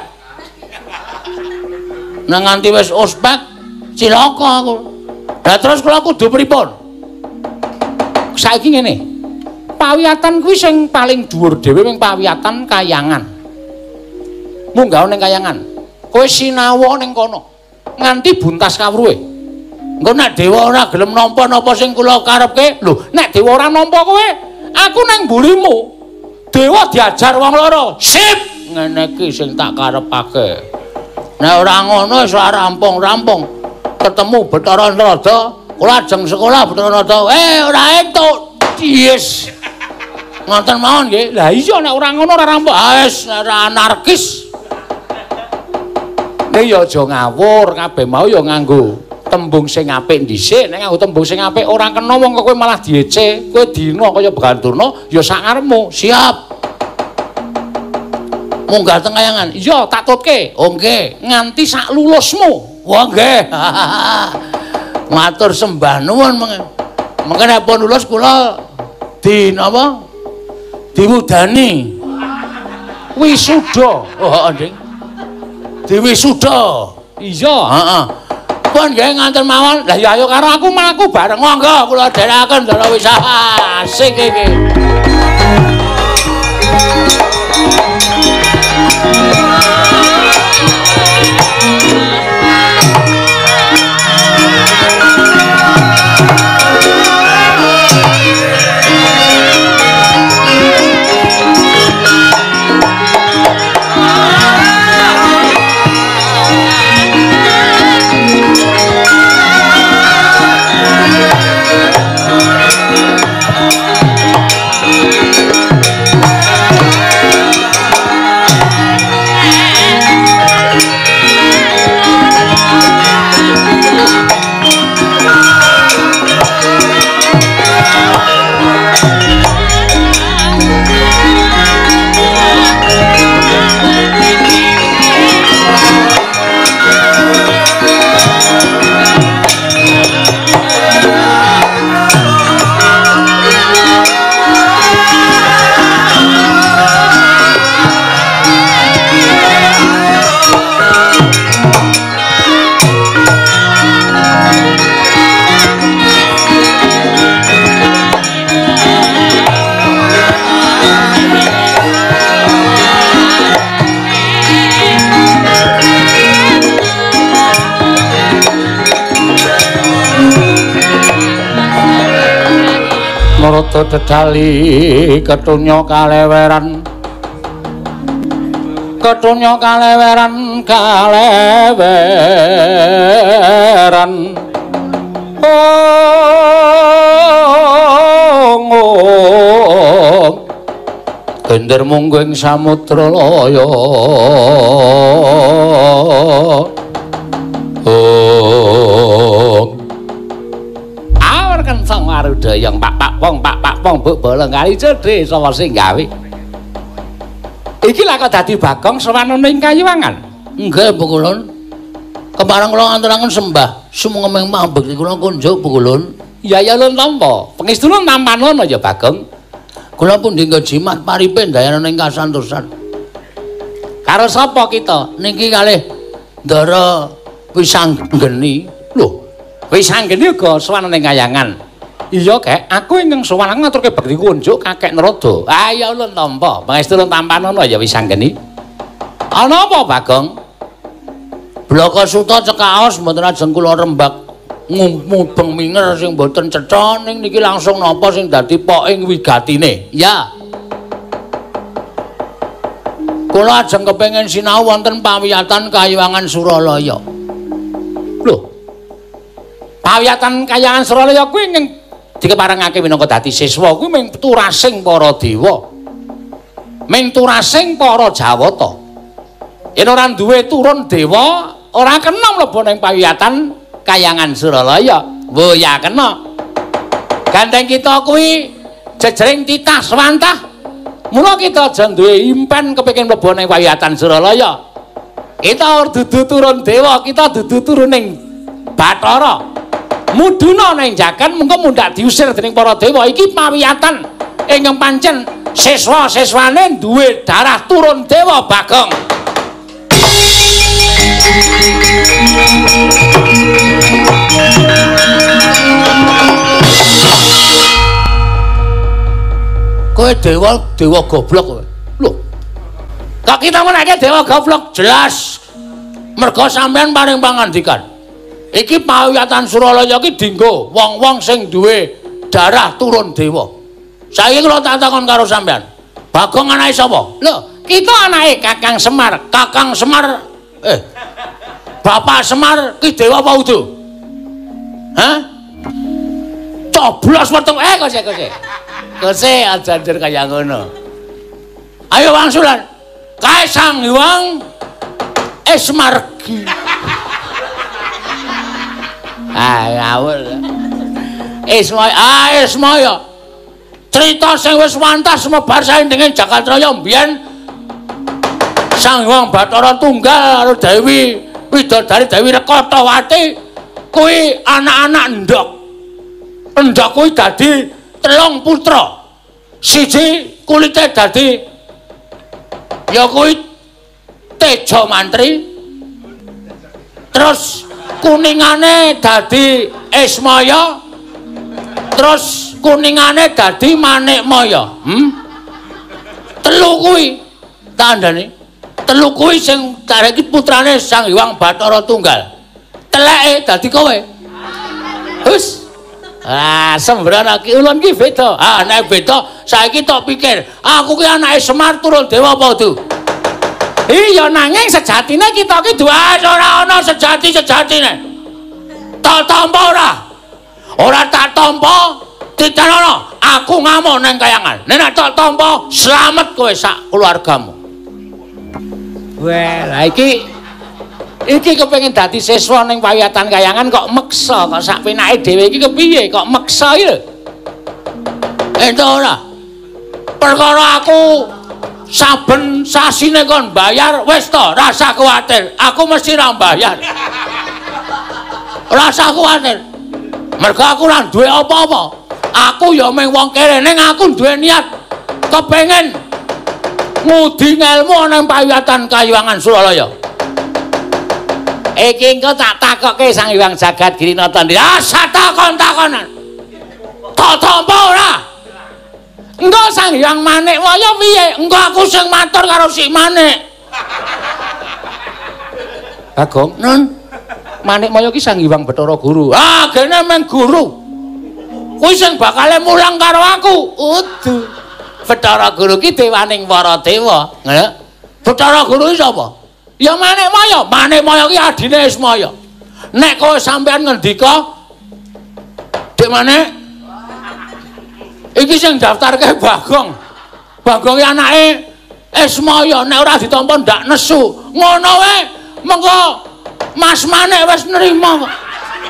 Nang nganti wis ospek cilaka aku. Lah terus kula kudu pripun? Saiki ngene. Pawiyatan kuwi sing paling dhuwur dhewe ming pawiyatan Kayangan. Munggah ning Kayangan. Kowe sinawa ning kono nganti buntas kawruhe. Engko nek dewa ora gelem nampa napa sing kula karepke, lho, nek dewa ora nampa kowe, aku nang mburimu. Dewa diajar wong loro. Sip, ngene iki sing tak karepake. Nek ora ngono wis ora rampung-rampung. Ketemu Bathara Narada, kula ajeng sekolah Bathara Narada. Ora entuk. Yes. Ngoten mawon nggih. Lah iya nek ora ngono ora rampung. Wis ora anarkis. Nek ya aja ngawur, kabeh mau ya nganggo tembung sing apik dhisik, nek nganggo tembung sing apik ora kena wong kowe malah diece. Kowe dina kaya Begawan Durna ya sak karepmu. Siap. Munggah teng Kayangan. Iya, tak tutke. Oh nggih, nganti sak lulusmu. Wah nggih. Matur sembah nuwun mengke pun lulus kula di napa? Diwudani. Wisuda. Oh, Nding. Diwisuda. Iya, heeh. Pun nggih nganten mawon. Lah ya ayo karo aku mlaku bareng monggo kula dherekaken Ndara Wisaha. Asik iki. Narada dedali ketunya kaleweran gender mungguing samudra laya Kencang marudayang pak pong mbok bolong kali cedhe sapa sing gawe iki lak kok dadi Bagong sawanana ing Kayuwangan nggih Bu Kulun kemareng kula ngaturaken sembah sumenging mambek kula kunjuk Bu Kulun ya lun tampa pengistulun tampanono ya Bagong kula pun dinggo jimat paripe dayanan ing kasantosan karo sapa kita niki kalih Ndara Wisanggeni lho Wisanggeni uga sowan ning Kayangan. Iya, Kek, aku ingkang sowan ngaturke bekti kunjuk Kakek Narada. Ah ya ulun tampa, pangestu ulun tampanono ya Wisanggeni. Ana apa, Bagong? Blaka suta cekaos mboten ajeng kula rembag mubeng minger sing mboten cetha ning niki langsung napa sing dadi poking wigatine. Ya. Kula ajeng kepengin sinau wonten pawiyatan Kayuwangan Suralaya. Lho, pawiyatan Kayuwangan Suralaya kuwi ing dikeparengake minangka dadi siswa kuwi ming turasing para dewa. Ming turasing para Jawata. Yen ora duwe turun dewa, ora kena mlebu ning pawiyatan Kayuwangan Suralaya. Wo ya kena. Gandeng kita kuwi jejering titah swantah. Mula kita aja duwe impen kepengin mlebu ning pawiyatan Suralaya. Kita dudu turun dewa, kita dudu turun ning Bathara. Muduna ning jagat mengko mundak diusir dening para dewa. Iki pawiyatan ingkang pancen siswa-siswane duwe darah turun dewa, Bagong. Kowe dewa goblok kowe. Lho. Kok kita menake dewa goblok jelas merga sampean paring pangandikan. Iki pawiyatan Suralaya iki dienggo wong-wong sing duwe darah turun dewa. Saiki kula tak takon karo sampean. Bagong anake sapa? Lho, kita anake Kakang Semar. Kakang Semar Bapak Semar ki dewa apa udu? Hah? Coblos weteng kose. Kose aja ndir kaya ngono. Ayo wangsulan. Kae Sang Hyang Esmargi. Ngawur. Ismaya. Cerita sing wis wantas semebar saindenging Jagatraya mbiyen Sang Hyang Bathara Tunggal karo Dewi Widodari Dewi Rekatawati kuwi anak-anak endhog. Endhog kuwi dadi 3 putra. Siji kulite dadi ya kuwi Teja Mantri. Terus kuningane dadi Ismaya terus kuningane dadi Manikmaya. Telu kuwi tandane. Telu kuwi sing dareki putrane Sang Hyang Bathara Tunggal. Teleke dadi kowe. Hus. Sembrono ki ulun ki beda. Nek beda saiki tok pikir, aku ki anake Semar turun dewa apa du? Iya nanging sejatine kita ki duwe ora ana sejati-sejatine. Tak tampa ora? Ora tak tampa ditenono. Aku ngamuk nang kayangan. Nek tak tampa slamet kowe sak keluargamu. Wah, lah iki kepengin dadi siswa ning pawiyatan kayangan kok meksa kok sak penake dhewe iki kepiye kok meksa iki lho. Ento ora. Perkara aku saben sasine kon bayar wis to, rasa kuwatir. Aku mesti ra bayar. Rasa kuwatir. Mergo aku ora duwe apa-apa. Aku ya mung wong kere ning aku duwe niat kepengin ngudi ngelmu nang pawiyatan Kayuwangan Suralaya. Iki engko tak takokke Sang Hyang Jagat Girinata Ndri. Satakon-takonan. Tak tampa ora? Engko Sang Hyang Manikmaya piye? Engko aku sing matur karo si Manik. Bagong, Nun. Manikmaya ki Sang Hyang Bathara Guru. Gene meng guru. Kuwi sing bakale mulang karo aku. Udu. Bathara Guru ki dewaning para dewa. Nggih. Bathara Guru iki sapa? Ya Manikmaya. Manikmaya ki adine Ismaya. Nek kowe sampean ngendika Dik Manik iki sing daftarke Bagong. Bagong ki anake Ismaya. Nek ora ditampa ndak nesu. Ngono wae mengko Mas Manik wis nerima kok.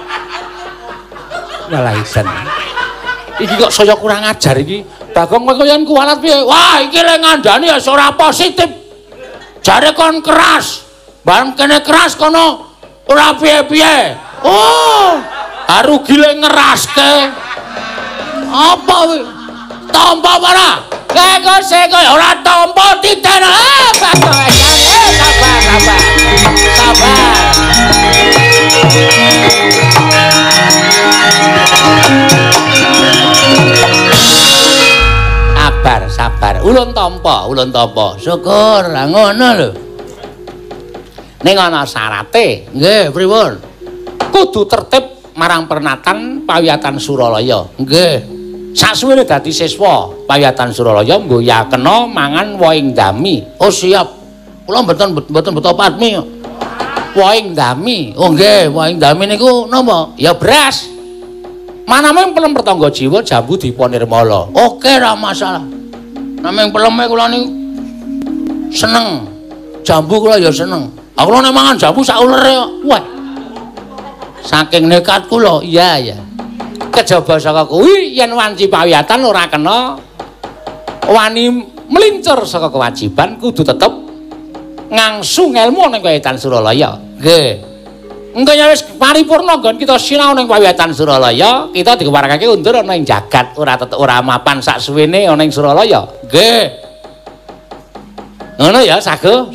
Walah isan. Iki kok saya kurang ajar iki. Bagong kowe yen kuwalat piye? Wah, iki le ngandani ya ora positif. Jare kon keras. Bareng kene keras kono ora piye-piye. Oh, rugi le ngeraske. Apa kuwi? Tampa ora? Kek sik ora tampa titen. Bagong. Sabar. Sabar. Ulun tampa. Syukur, ngono lho. Ning ana syarate. Nggih, pripun? Kudu tertib marang pernatan pawiyatan Suralaya. Nggih. Sasuwene dadi siswa pawiyatan Suralaya nggo ya kena mangan woing dami. Oh, siap. Kula mboten beto padmi. Woing dami. Oh, nggih, woing dami niku napa? Ya beras. Manaming pelem pertangga jiwa jambu diponirmala. Oke, ra masalah. Nameng peleme kula niku seneng. Jambu kula ya seneng. Aku nek mangan jambu sak ulere kok. Wah. Saking nekat kula, iya. Kejaba saka kuwi yen wanci pawiyatan ora kena wani melincur saka kewajiban kudu tetep ngangsu ngelmu ning pawiyatan Suralaya. Nggih. Engko ya wis paripurna nggon kita sinau ning pawiyatan Suralaya, kita dikeparekake undur ana ing jagat, ora mapan sak suwene ana ing Suralaya. Nggih. Ngono ya, sago.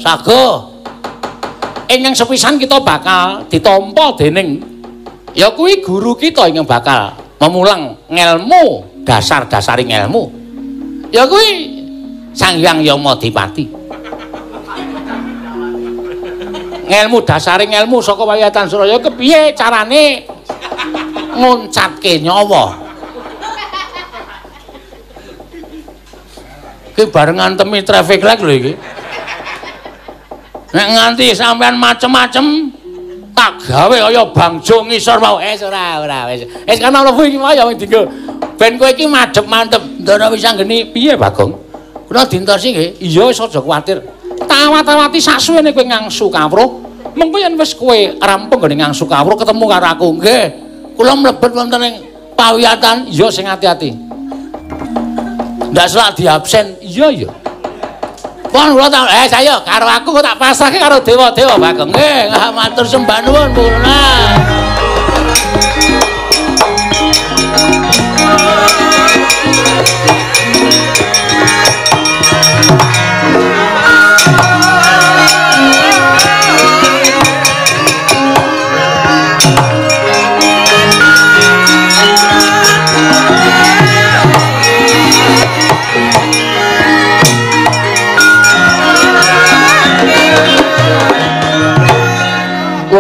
Ing sepisan kita bakal ditampa dening ya kuwi guru kita ingkang bakal memulang ngelmu, dasar-dasaring ngelmu. Ya kuwi Sang Hyang Yamadipati. Ngelmu dasaring ngelmu saka pawiyatan Suralaya kepiye carane nguncatke nyawa. Ki barengan temi traffic light lho iki. Nek nganti sampean macem-macem tak gawe kaya bangjo ngisor mau. Ora wis. Wis kana mlebu iki wae wing dinggo. Ben kowe iki madhep mantep. Ndara wis anggeni piye, Bagong? Kula dintosi nggih. Iya wis aja kuwatir. Tawat-tawati sasuwene kowe ngangsu kawruh. Mengko yen wis kowe rampung gone ngangsu kawruh ketemu karo aku. Nggih. Kula mlebet wonten ing pawiyatan. Iya sing ati-ati. Ndak salah diabsen. Iya. Pun kula tak saya karo aku kok tak pasrahke karo dewa-dewa Bagong. Nggih, matur sembah nuwun kula.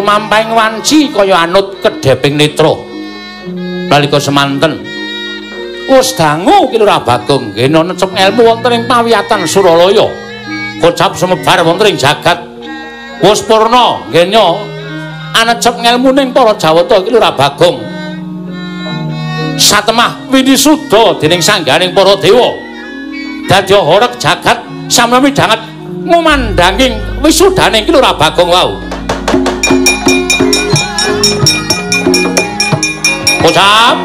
tumampahing wanci kaya anut kedheping netra. Nalika semanten wis dangu ki Lurah Bagong ngena necep ilmu wonten ing pawiyatan Suralaya. Kocap sumebar wonten ing jagat. Wis purna ngena anecep ngelmune para Jawata ki Lurah Bagong. Satemah winisuda dening sangganing para dewa. Dadi horeg jagat samemi danget ngumandanging wisudane ki Lurah Bagong wau. Kocap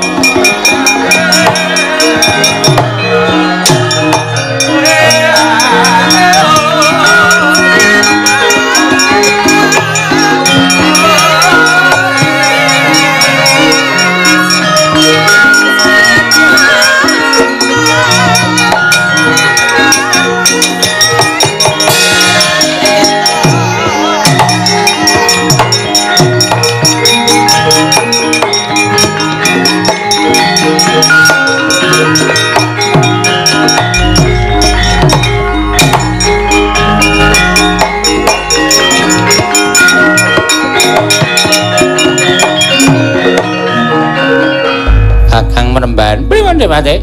Pate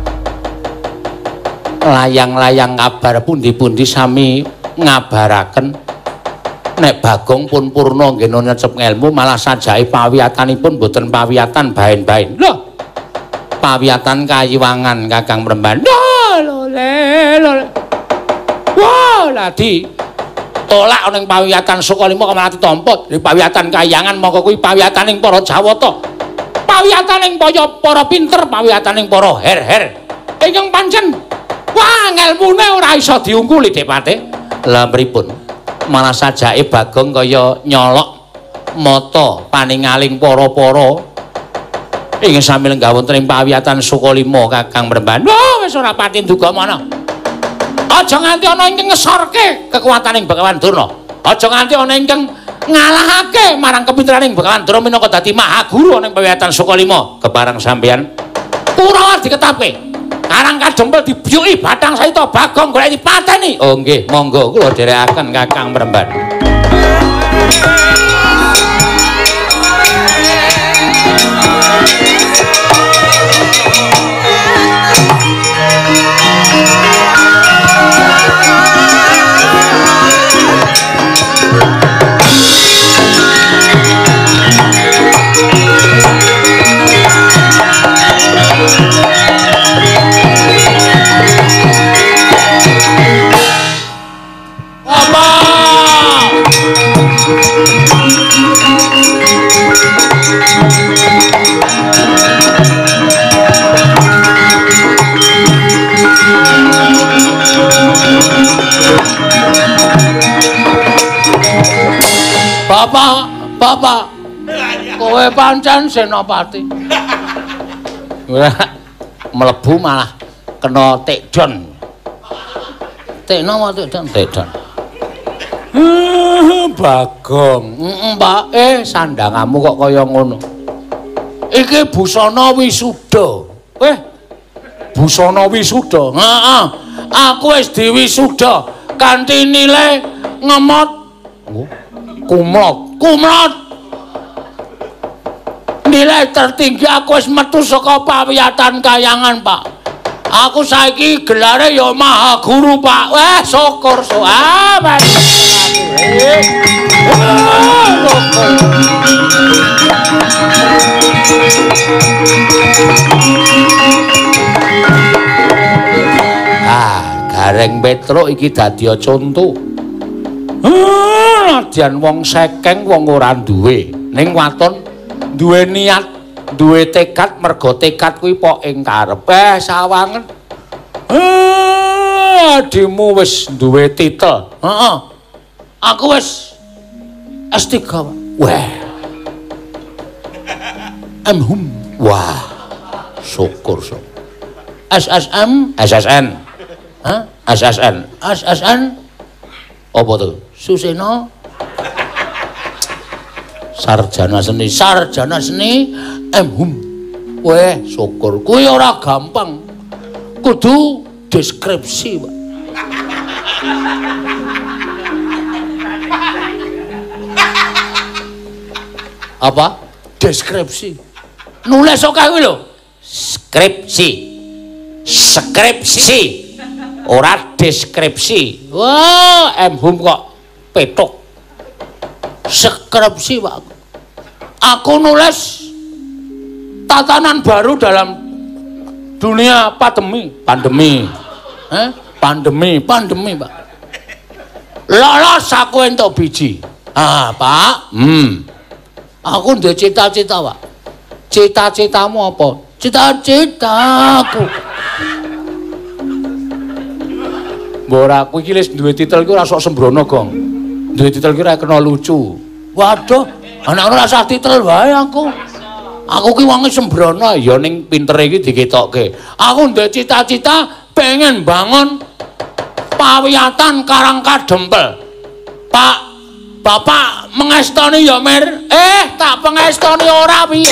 layang-layang kabar pundi-pundi sami ngabaraken nek Bagong pun purna nggena nyecep ngelmu malah sajake pawiyatanipun boten pawiyatan baen-baen. Lho. Pawiyatan kayiwangan Kakang Mremban. Lho. Wah, ladi tolak ning pawiyatan Sukalima kok malah ditampa. Di pawiyatan kayangan mongko kuwi pawiyataning para Jawata. Pawiyataning para pinter, pawiyataning para her-her. Ingkang pancen wah ngelmune ora iso diungkuli Depate. Lah pripun? Malah sajake Bagong kaya nyolok mata paningaling para-para ingkang sami lenggah wonten ing pawiyatan Sukalima Kakang Mremban. Wah wis ora pati nduga mana. Aja nganti ana ingkang ngesorke kekuwataning Bagawan Durna. Aja nganti ana ingkang ngalahake marang kepinteраning Bagawan Durna minangka dadi mahaguru ning pawiyatan Sukalima. Keparang sampeyan Kurawa diketapke. Karang kadempel dibiyuki Bathang Saita Bagong golek dipateni. Oh nggih, monggo kula dherekaken Kakang Mremban. Bapak, kowe pancen senopati. Mlebu malah kena tekdon. Tekno apa tekdon? Tekdon. Bagong. Mbak, sandangamu kok kaya ngono. Iki busana wisuda. Busana wisuda. Heeh. Aku wis diwisuda kanthi nilai ngemot. Kumlot. Nilai tertinggi aku wis metu saka pawiyatan kayangan, Pak. Aku saiki gelare ya Mahaguru, Pak. Wah, syukur Pak. Gareng Petruk iki dadi conto. Nadyan wong sekeng wong ora duwe ning waton duwe niat duwe tekad mergo tekad kuwi pok ing karep sawangen adimu wis duwe titel aku wis S3 wah wah syukur SSN apa tuh Suseno sarjana seni weh syukur kuwi ora gampang kudu deskripsi Pak. Apa? Deskripsi. Nulis akeh kuwi lho. Skripsi. Skripsi. Ora deskripsi. Wah, Hum kok petuk. Skripsi, Pak. Aku nulis tatanan baru dalam dunia pandemi. Pandemi, Pak. Lolos aku entuk biji. Ah, Pak. Aku ndek cita-cita, Pak. Cita-citamu apa? Cita-citaku. Mbora aku iki wis duwe titel iku ora sok sembrono, Gong. Duwe titel iki ora kena lucu. Waduh, anak ora usah titel wae aku. Aku ki wong sembrono ya ning pintere iki diketokke. Aku ndek cita-cita pengen bangun pawiyatan Karangkadempel. Pak, Bapak mengestoni ya, Mir? Tak pengestoni ora piye.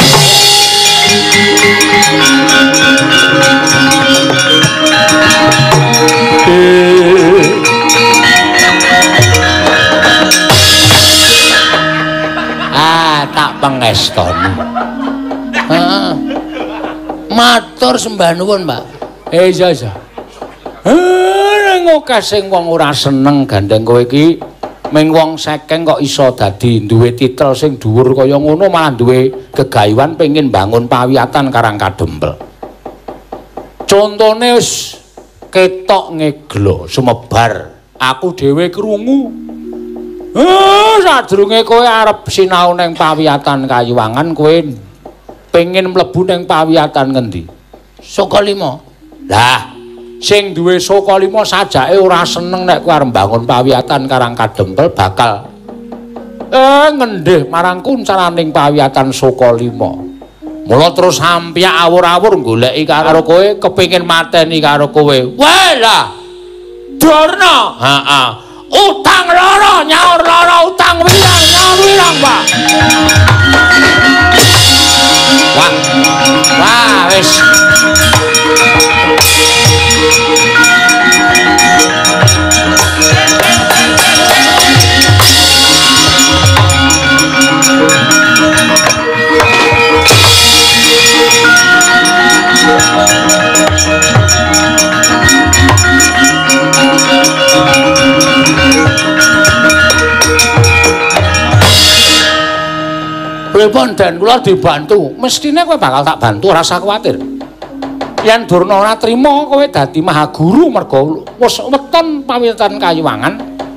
Tak pengestoni. Matur sembah nuwun, Pak. Iya. Nang akeh sing wong ora seneng gandeng kowe iki. Ming wong sekeng kok iso dadi duwe titel sing dhuwur kaya ngono malah duwe gegayuhan pengin bangun pawiyatan Karangkadempel. Contone wis ketok ngeglo sumebar. Aku dhewe krungu. Sadurunge kowe arep sinau ning pawiyatan Kayuwangan, kowe pengin mlebu ning pawiyatan ngendi? Sokalima. Lah, sing duwe Sokalima sajake ora seneng nek kowe arep mbangun pawiyatan Karangkadempel bakal ngendih marang kuncaraning pawiyatan Sokalima. Mula terus sampyak awur-awur goleki karo kowe, kepengin mateni karo kowe. Wah lah. Durna. Heeh. Utang loro nyaur loro, utang wirang nyaur wirang, Pak. Wah, wis. Pripun Den kula dibantu, mestine kowe bakal tak bantu, ora usah kuwatir. Yen Durna ora trima kowe dadi mahaguru merga wis weton pawiyatan Kayuwangan,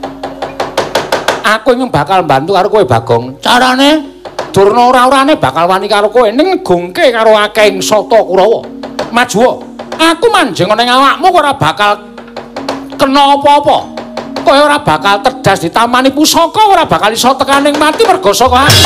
aku ingin bakal bantu karo kowe Bagong. Carane Durna ora-orane bakal wani karo kowe ning negungke karo akehing Sata Kurawa. Maju. Aku manjing ning awakmu ora bakal kena apa-apa. Kowe ora bakal terdas ditamani pusaka, ora bakal iso tekaning mati merga saka aku.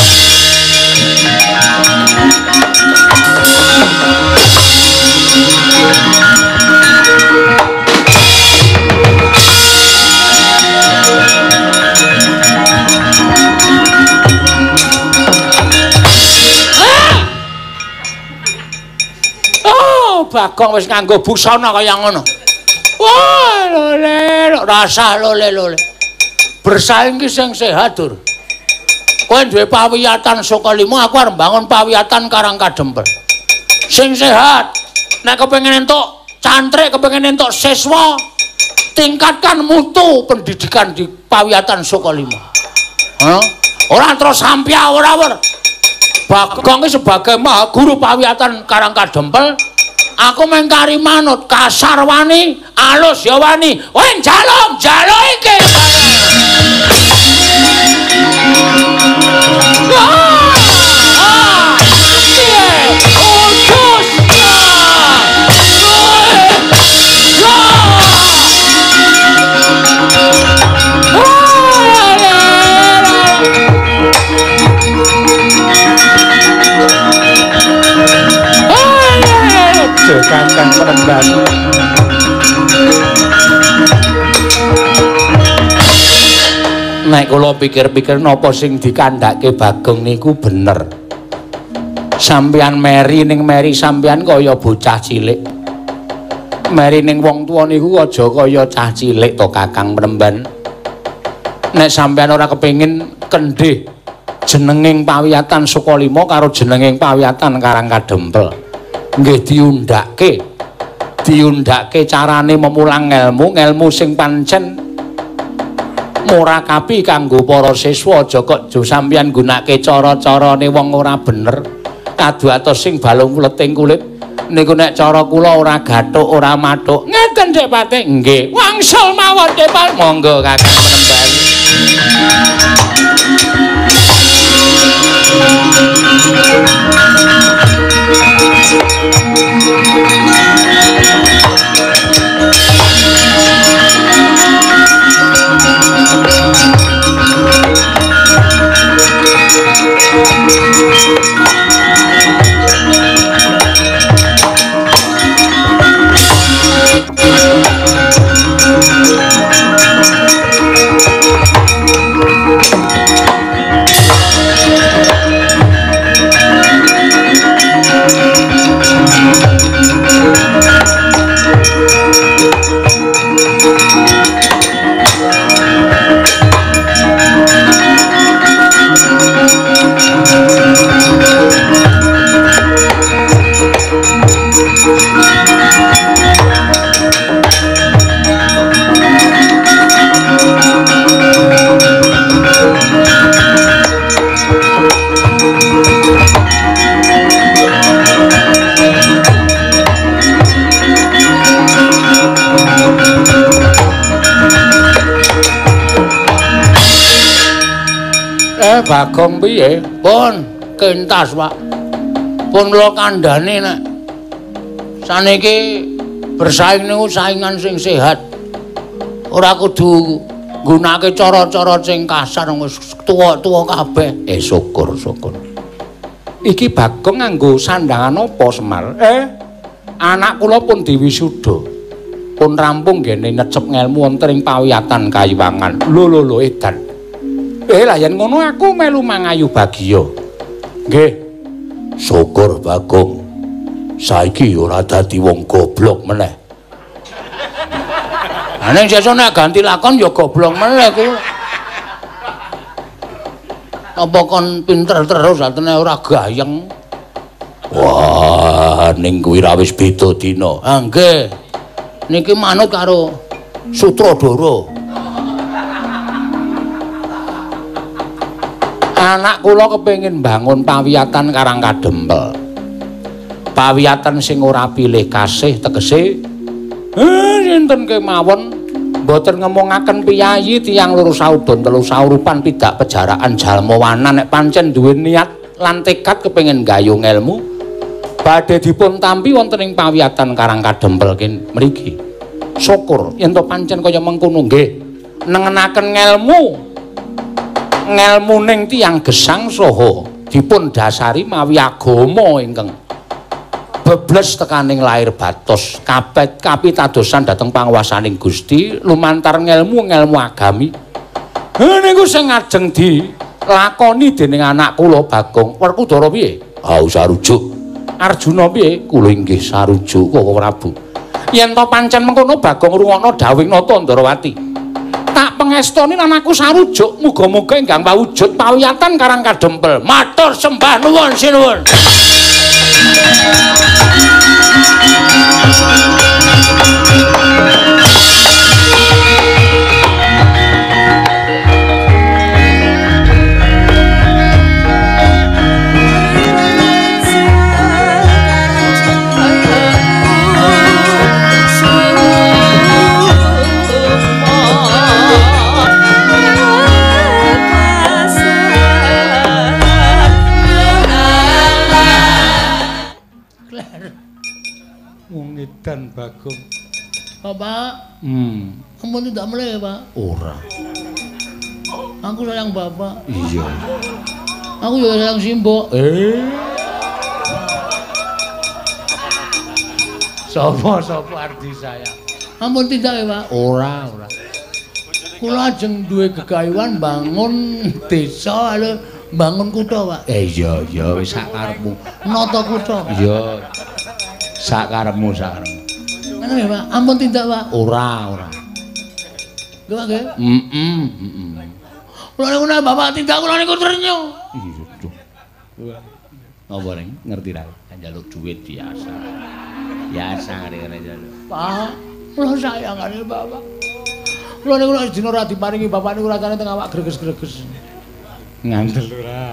Bagong wis nganggo busana kaya ngono. Wah, lole, rasa lole. Bersaing ki sing sehat, Dur. Kowe duwe pawiyatan Sokalima, aku arep bangun pawiyatan Karangkadempel. Sing sehat. Nek kepengin entuk cantrik, kepengin entuk siswa, tingkatkan mutu pendidikan di pawiyatan Sokalima. Ora terus sampya awur-awur. Bagong ki sebagai mahaguru pawiyatan Karangkadempel, aku mengkari manut, kasar wani, alus ya wani. Weh jaluk iki. Kakang Penemban. Nek kula pikir-pikir napa sing dikandhake Bagong niku bener. Sampeyan meri ning meri sampeyan kaya bocah cilik. Meri ning wong tuwa niku aja kaya cah cilik to Kakang Penemban. Nek sampeyan ora kepengin kendhih jenenging pawiyatan Sukalima karo jenenging pawiyatan Karangkadempel nggih diundhake carane memulang ngelmu sing pancen murakabi kanggo para siswa aja kok sampeyan gunakake cara-carane wong ora bener kaduatos sing balung kuleting kulit niku nek cara kula ora gathuk ora mathuk ngeten Dik Patih nggih wangsul mawon Dik Patih monggo kakang menembani Bagong piye? Pun kentas, Pak. Pun kula kandhani nek saniki bersaing niku saingan sing sehat. Ora kudu nggunakake cara-cara sing kasar wis tuwa-tuwa kabeh. Syukur. Iki Bagong nganggo sandangan apa Semar? Anak kula pun diwisuda. Pun rampung gene necep ngelmu wonten ing pawiyatan Kayiwangan. Lho edan. Lah yen ngono aku melu mangayu Bagya. Nggih. Syukur Bagong. Saiki ora dadi wong goblok meneh. Nek sesuk nek ganti lakon ya goblok meneh kuwi. Apa kon pinter terus atene ora gayeng. Wah, ning kuwi ra wis beda dina. Nggih. Niki manut karo Sutradara. Anak kula kepengin bangun pawiyatan Karangkadempel. Pawiyatan sing ora pilih kasih tegese sinten kemawon mboten ngemungaken piyayi tiyang loro saudon telu saurupan pidak pejaraan jalma wana nek pancen duwe niat lan tekad kepengin gayung ilmu badhe dipun tampi wonten ing pawiyatan Karangkadempel mriki. Syukur yen to pancen kaya mengkono nggih nengenaken ngelmuning tiyang gesang saha dipun dasari mawi agama ingkang bebles tekaning lair batos kapitadosan dhateng panguwasaning Gusti lumantar ngelmu agami. Niku sing ngajeng dilakoni dening anak kula Bagong. Werkudara piye? Sarujuk. Arjuna piye? Kula inggih sarujuk Koko Prabu. Yen to pancen mengkono Bagong rungokno dawuh Nata Ndarawati. Tak pengestoni lan aku sarujuk muga-muga ingkang pawujud pawiyatan Karangkadempel. Matur sembah nuwun sinuwun. Dan Bagong. Bapak. Ampun tidak meleh, Pak. Ora. Aku sayang Bapak. Iya. Aku juga sayang Simbok. Sopo arti sayang? Ampun tidak ya, Pak. Ora. Kula ajeng duwe gegayuhan bangun desa lho, bangun kutha, Pak. Iya, wis sak karepmu. Nata kutha. Iya. Sak karepmu. Ngono ya, Pak. Ampun tindak, Pak. Ora. Nggih, Pak, nggih. Kula niku nek bapak tindak kula niku ternyo. Apa ning ngerti ra? Njaluk duit biasa. Biasa ngene njaluk. Pak, kula sayangane bapak. Kula niku nek dina ora diparingi bapak niku rasane teng awak greges-greges. Ngandel ora.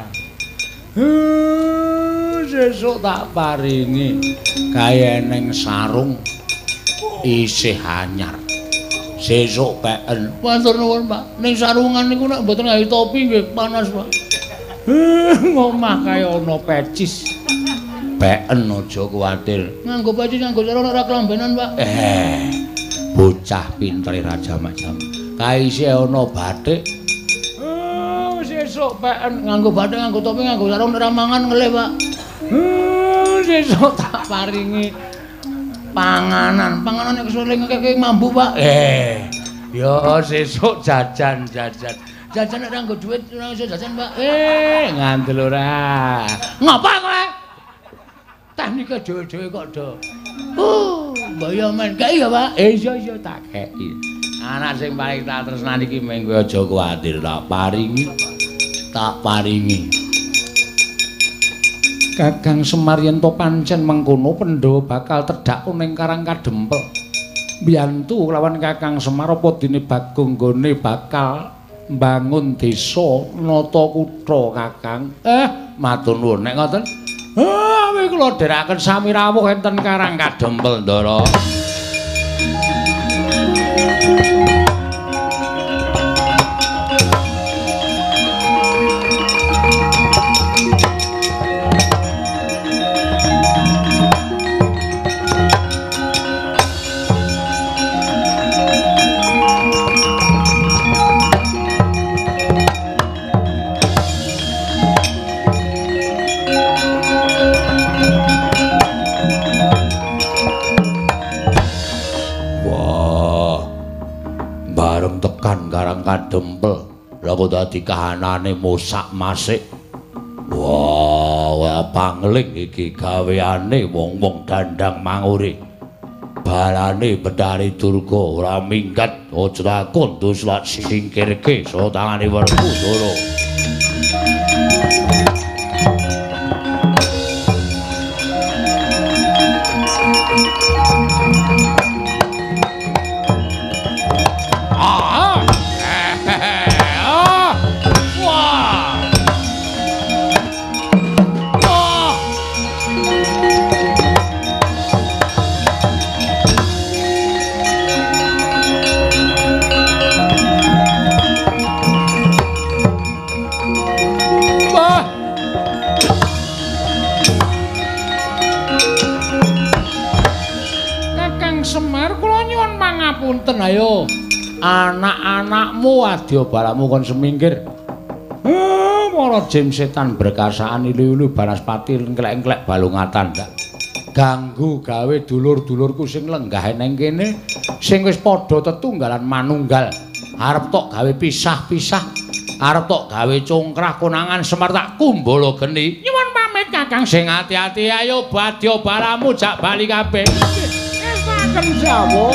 Sesuk tak paringi kaya eneng sarung isih anyar. Sesuk peken. Matur nuwun, Pak. Ning sarungan niku nek mboten gawe topi nggih panas, Pak. Ngomah kaya ana pecis. Peken aja kuwatir. Nganggo pecis nganggo sarung ora kelambenan, Pak. Bocah pintere raja macam. Kae isih ana bathik. Sesuk peken nganggo bathik nganggo topi nganggo sarung ora mangan ngelih, Pak. Sesuk tak paringi panganan nek kesuling ngekek mambu, Pak. Ya sesuk jajan. Jajan nek nganggo dhuwit ora iso jajan, Pak. Ngandel ora. Ngapa kowe? Teknike dhewe-dhewe kok do. Mbok yo men kei ya, Pak. Iya tak kei. Anak sing paling tak tresnani iki mengko aja kuwatir tak paringi. Kakang Semar yen to pancen mengkono Pandhawa bakal tedhak ning Karang Kadempel. Mbiyantu lawan Kakang Semar apa dene Bagong nggone bakal mbangun desa nata kutha, Kakang. Matur nuwun nek ngoten. Kowe kula dherekaken sami rawuh enten Karang Kadempel, Ndara. Karang Kadempel lha kok dadi kahanane mosak masik. Wah, pangling iki gaweane wong-wong dandang mangure. Balane Bendari Durga ora minggat aja kondus lak singkirke saka tangane Werku Ndara. Punten ayo anak-anakmu adya balamu kon semingkir. Para jin setan berkasaan ilu-ilu Banaspati engklek-engklek balungatan ndak. Ganggu gawe dulur-dulurku sing lenggah neng kene sing wis padha tetunggalan manunggal. Arep tok gawe pisah-pisah, arep tok gawe congkrah konangan Semar tak kumbala geni. Nyuwun pamit Kakang sing ati-ati ayo badya balamu jak bali kabeh. Saken Jawa.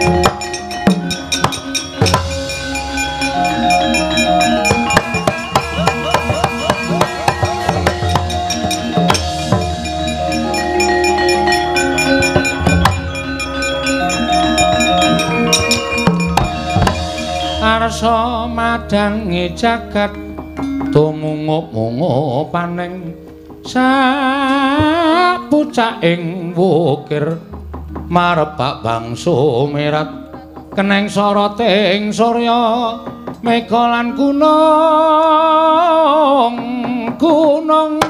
Arsa madangi jagat tumungup-mungup paning sapucaking wukir marebak bangsa merat keneng soroting surya mega lan gunung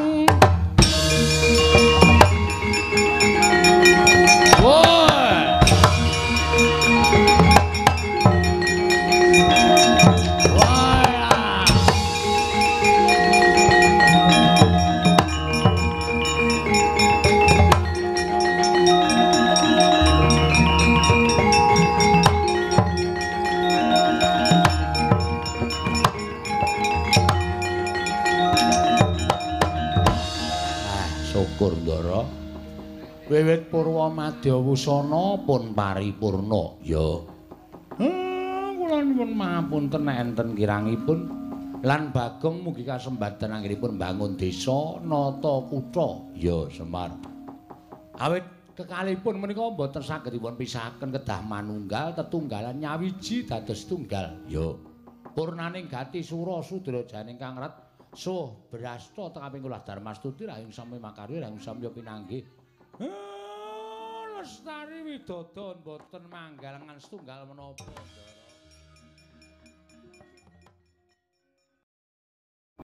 wiwit purwa madya wusana pun paripurna ya. Kula nyuwun mapunten nek enten kirangipun Lan Bagong mugi kasembatan anggenipun bangun desa nata kutha ya Semar. Awit kekalipun menika boten saged dipun pisahaken kedah manunggal tetunggalan nyawiji dados tunggal. Ya purnaning gati sura sudrajane ingkang rat suh brasta teng kaping 12 Darmastuti rahing sami makarya rahing sami pinanggih. Lestari Widodon boten manggalangan setunggal menapa.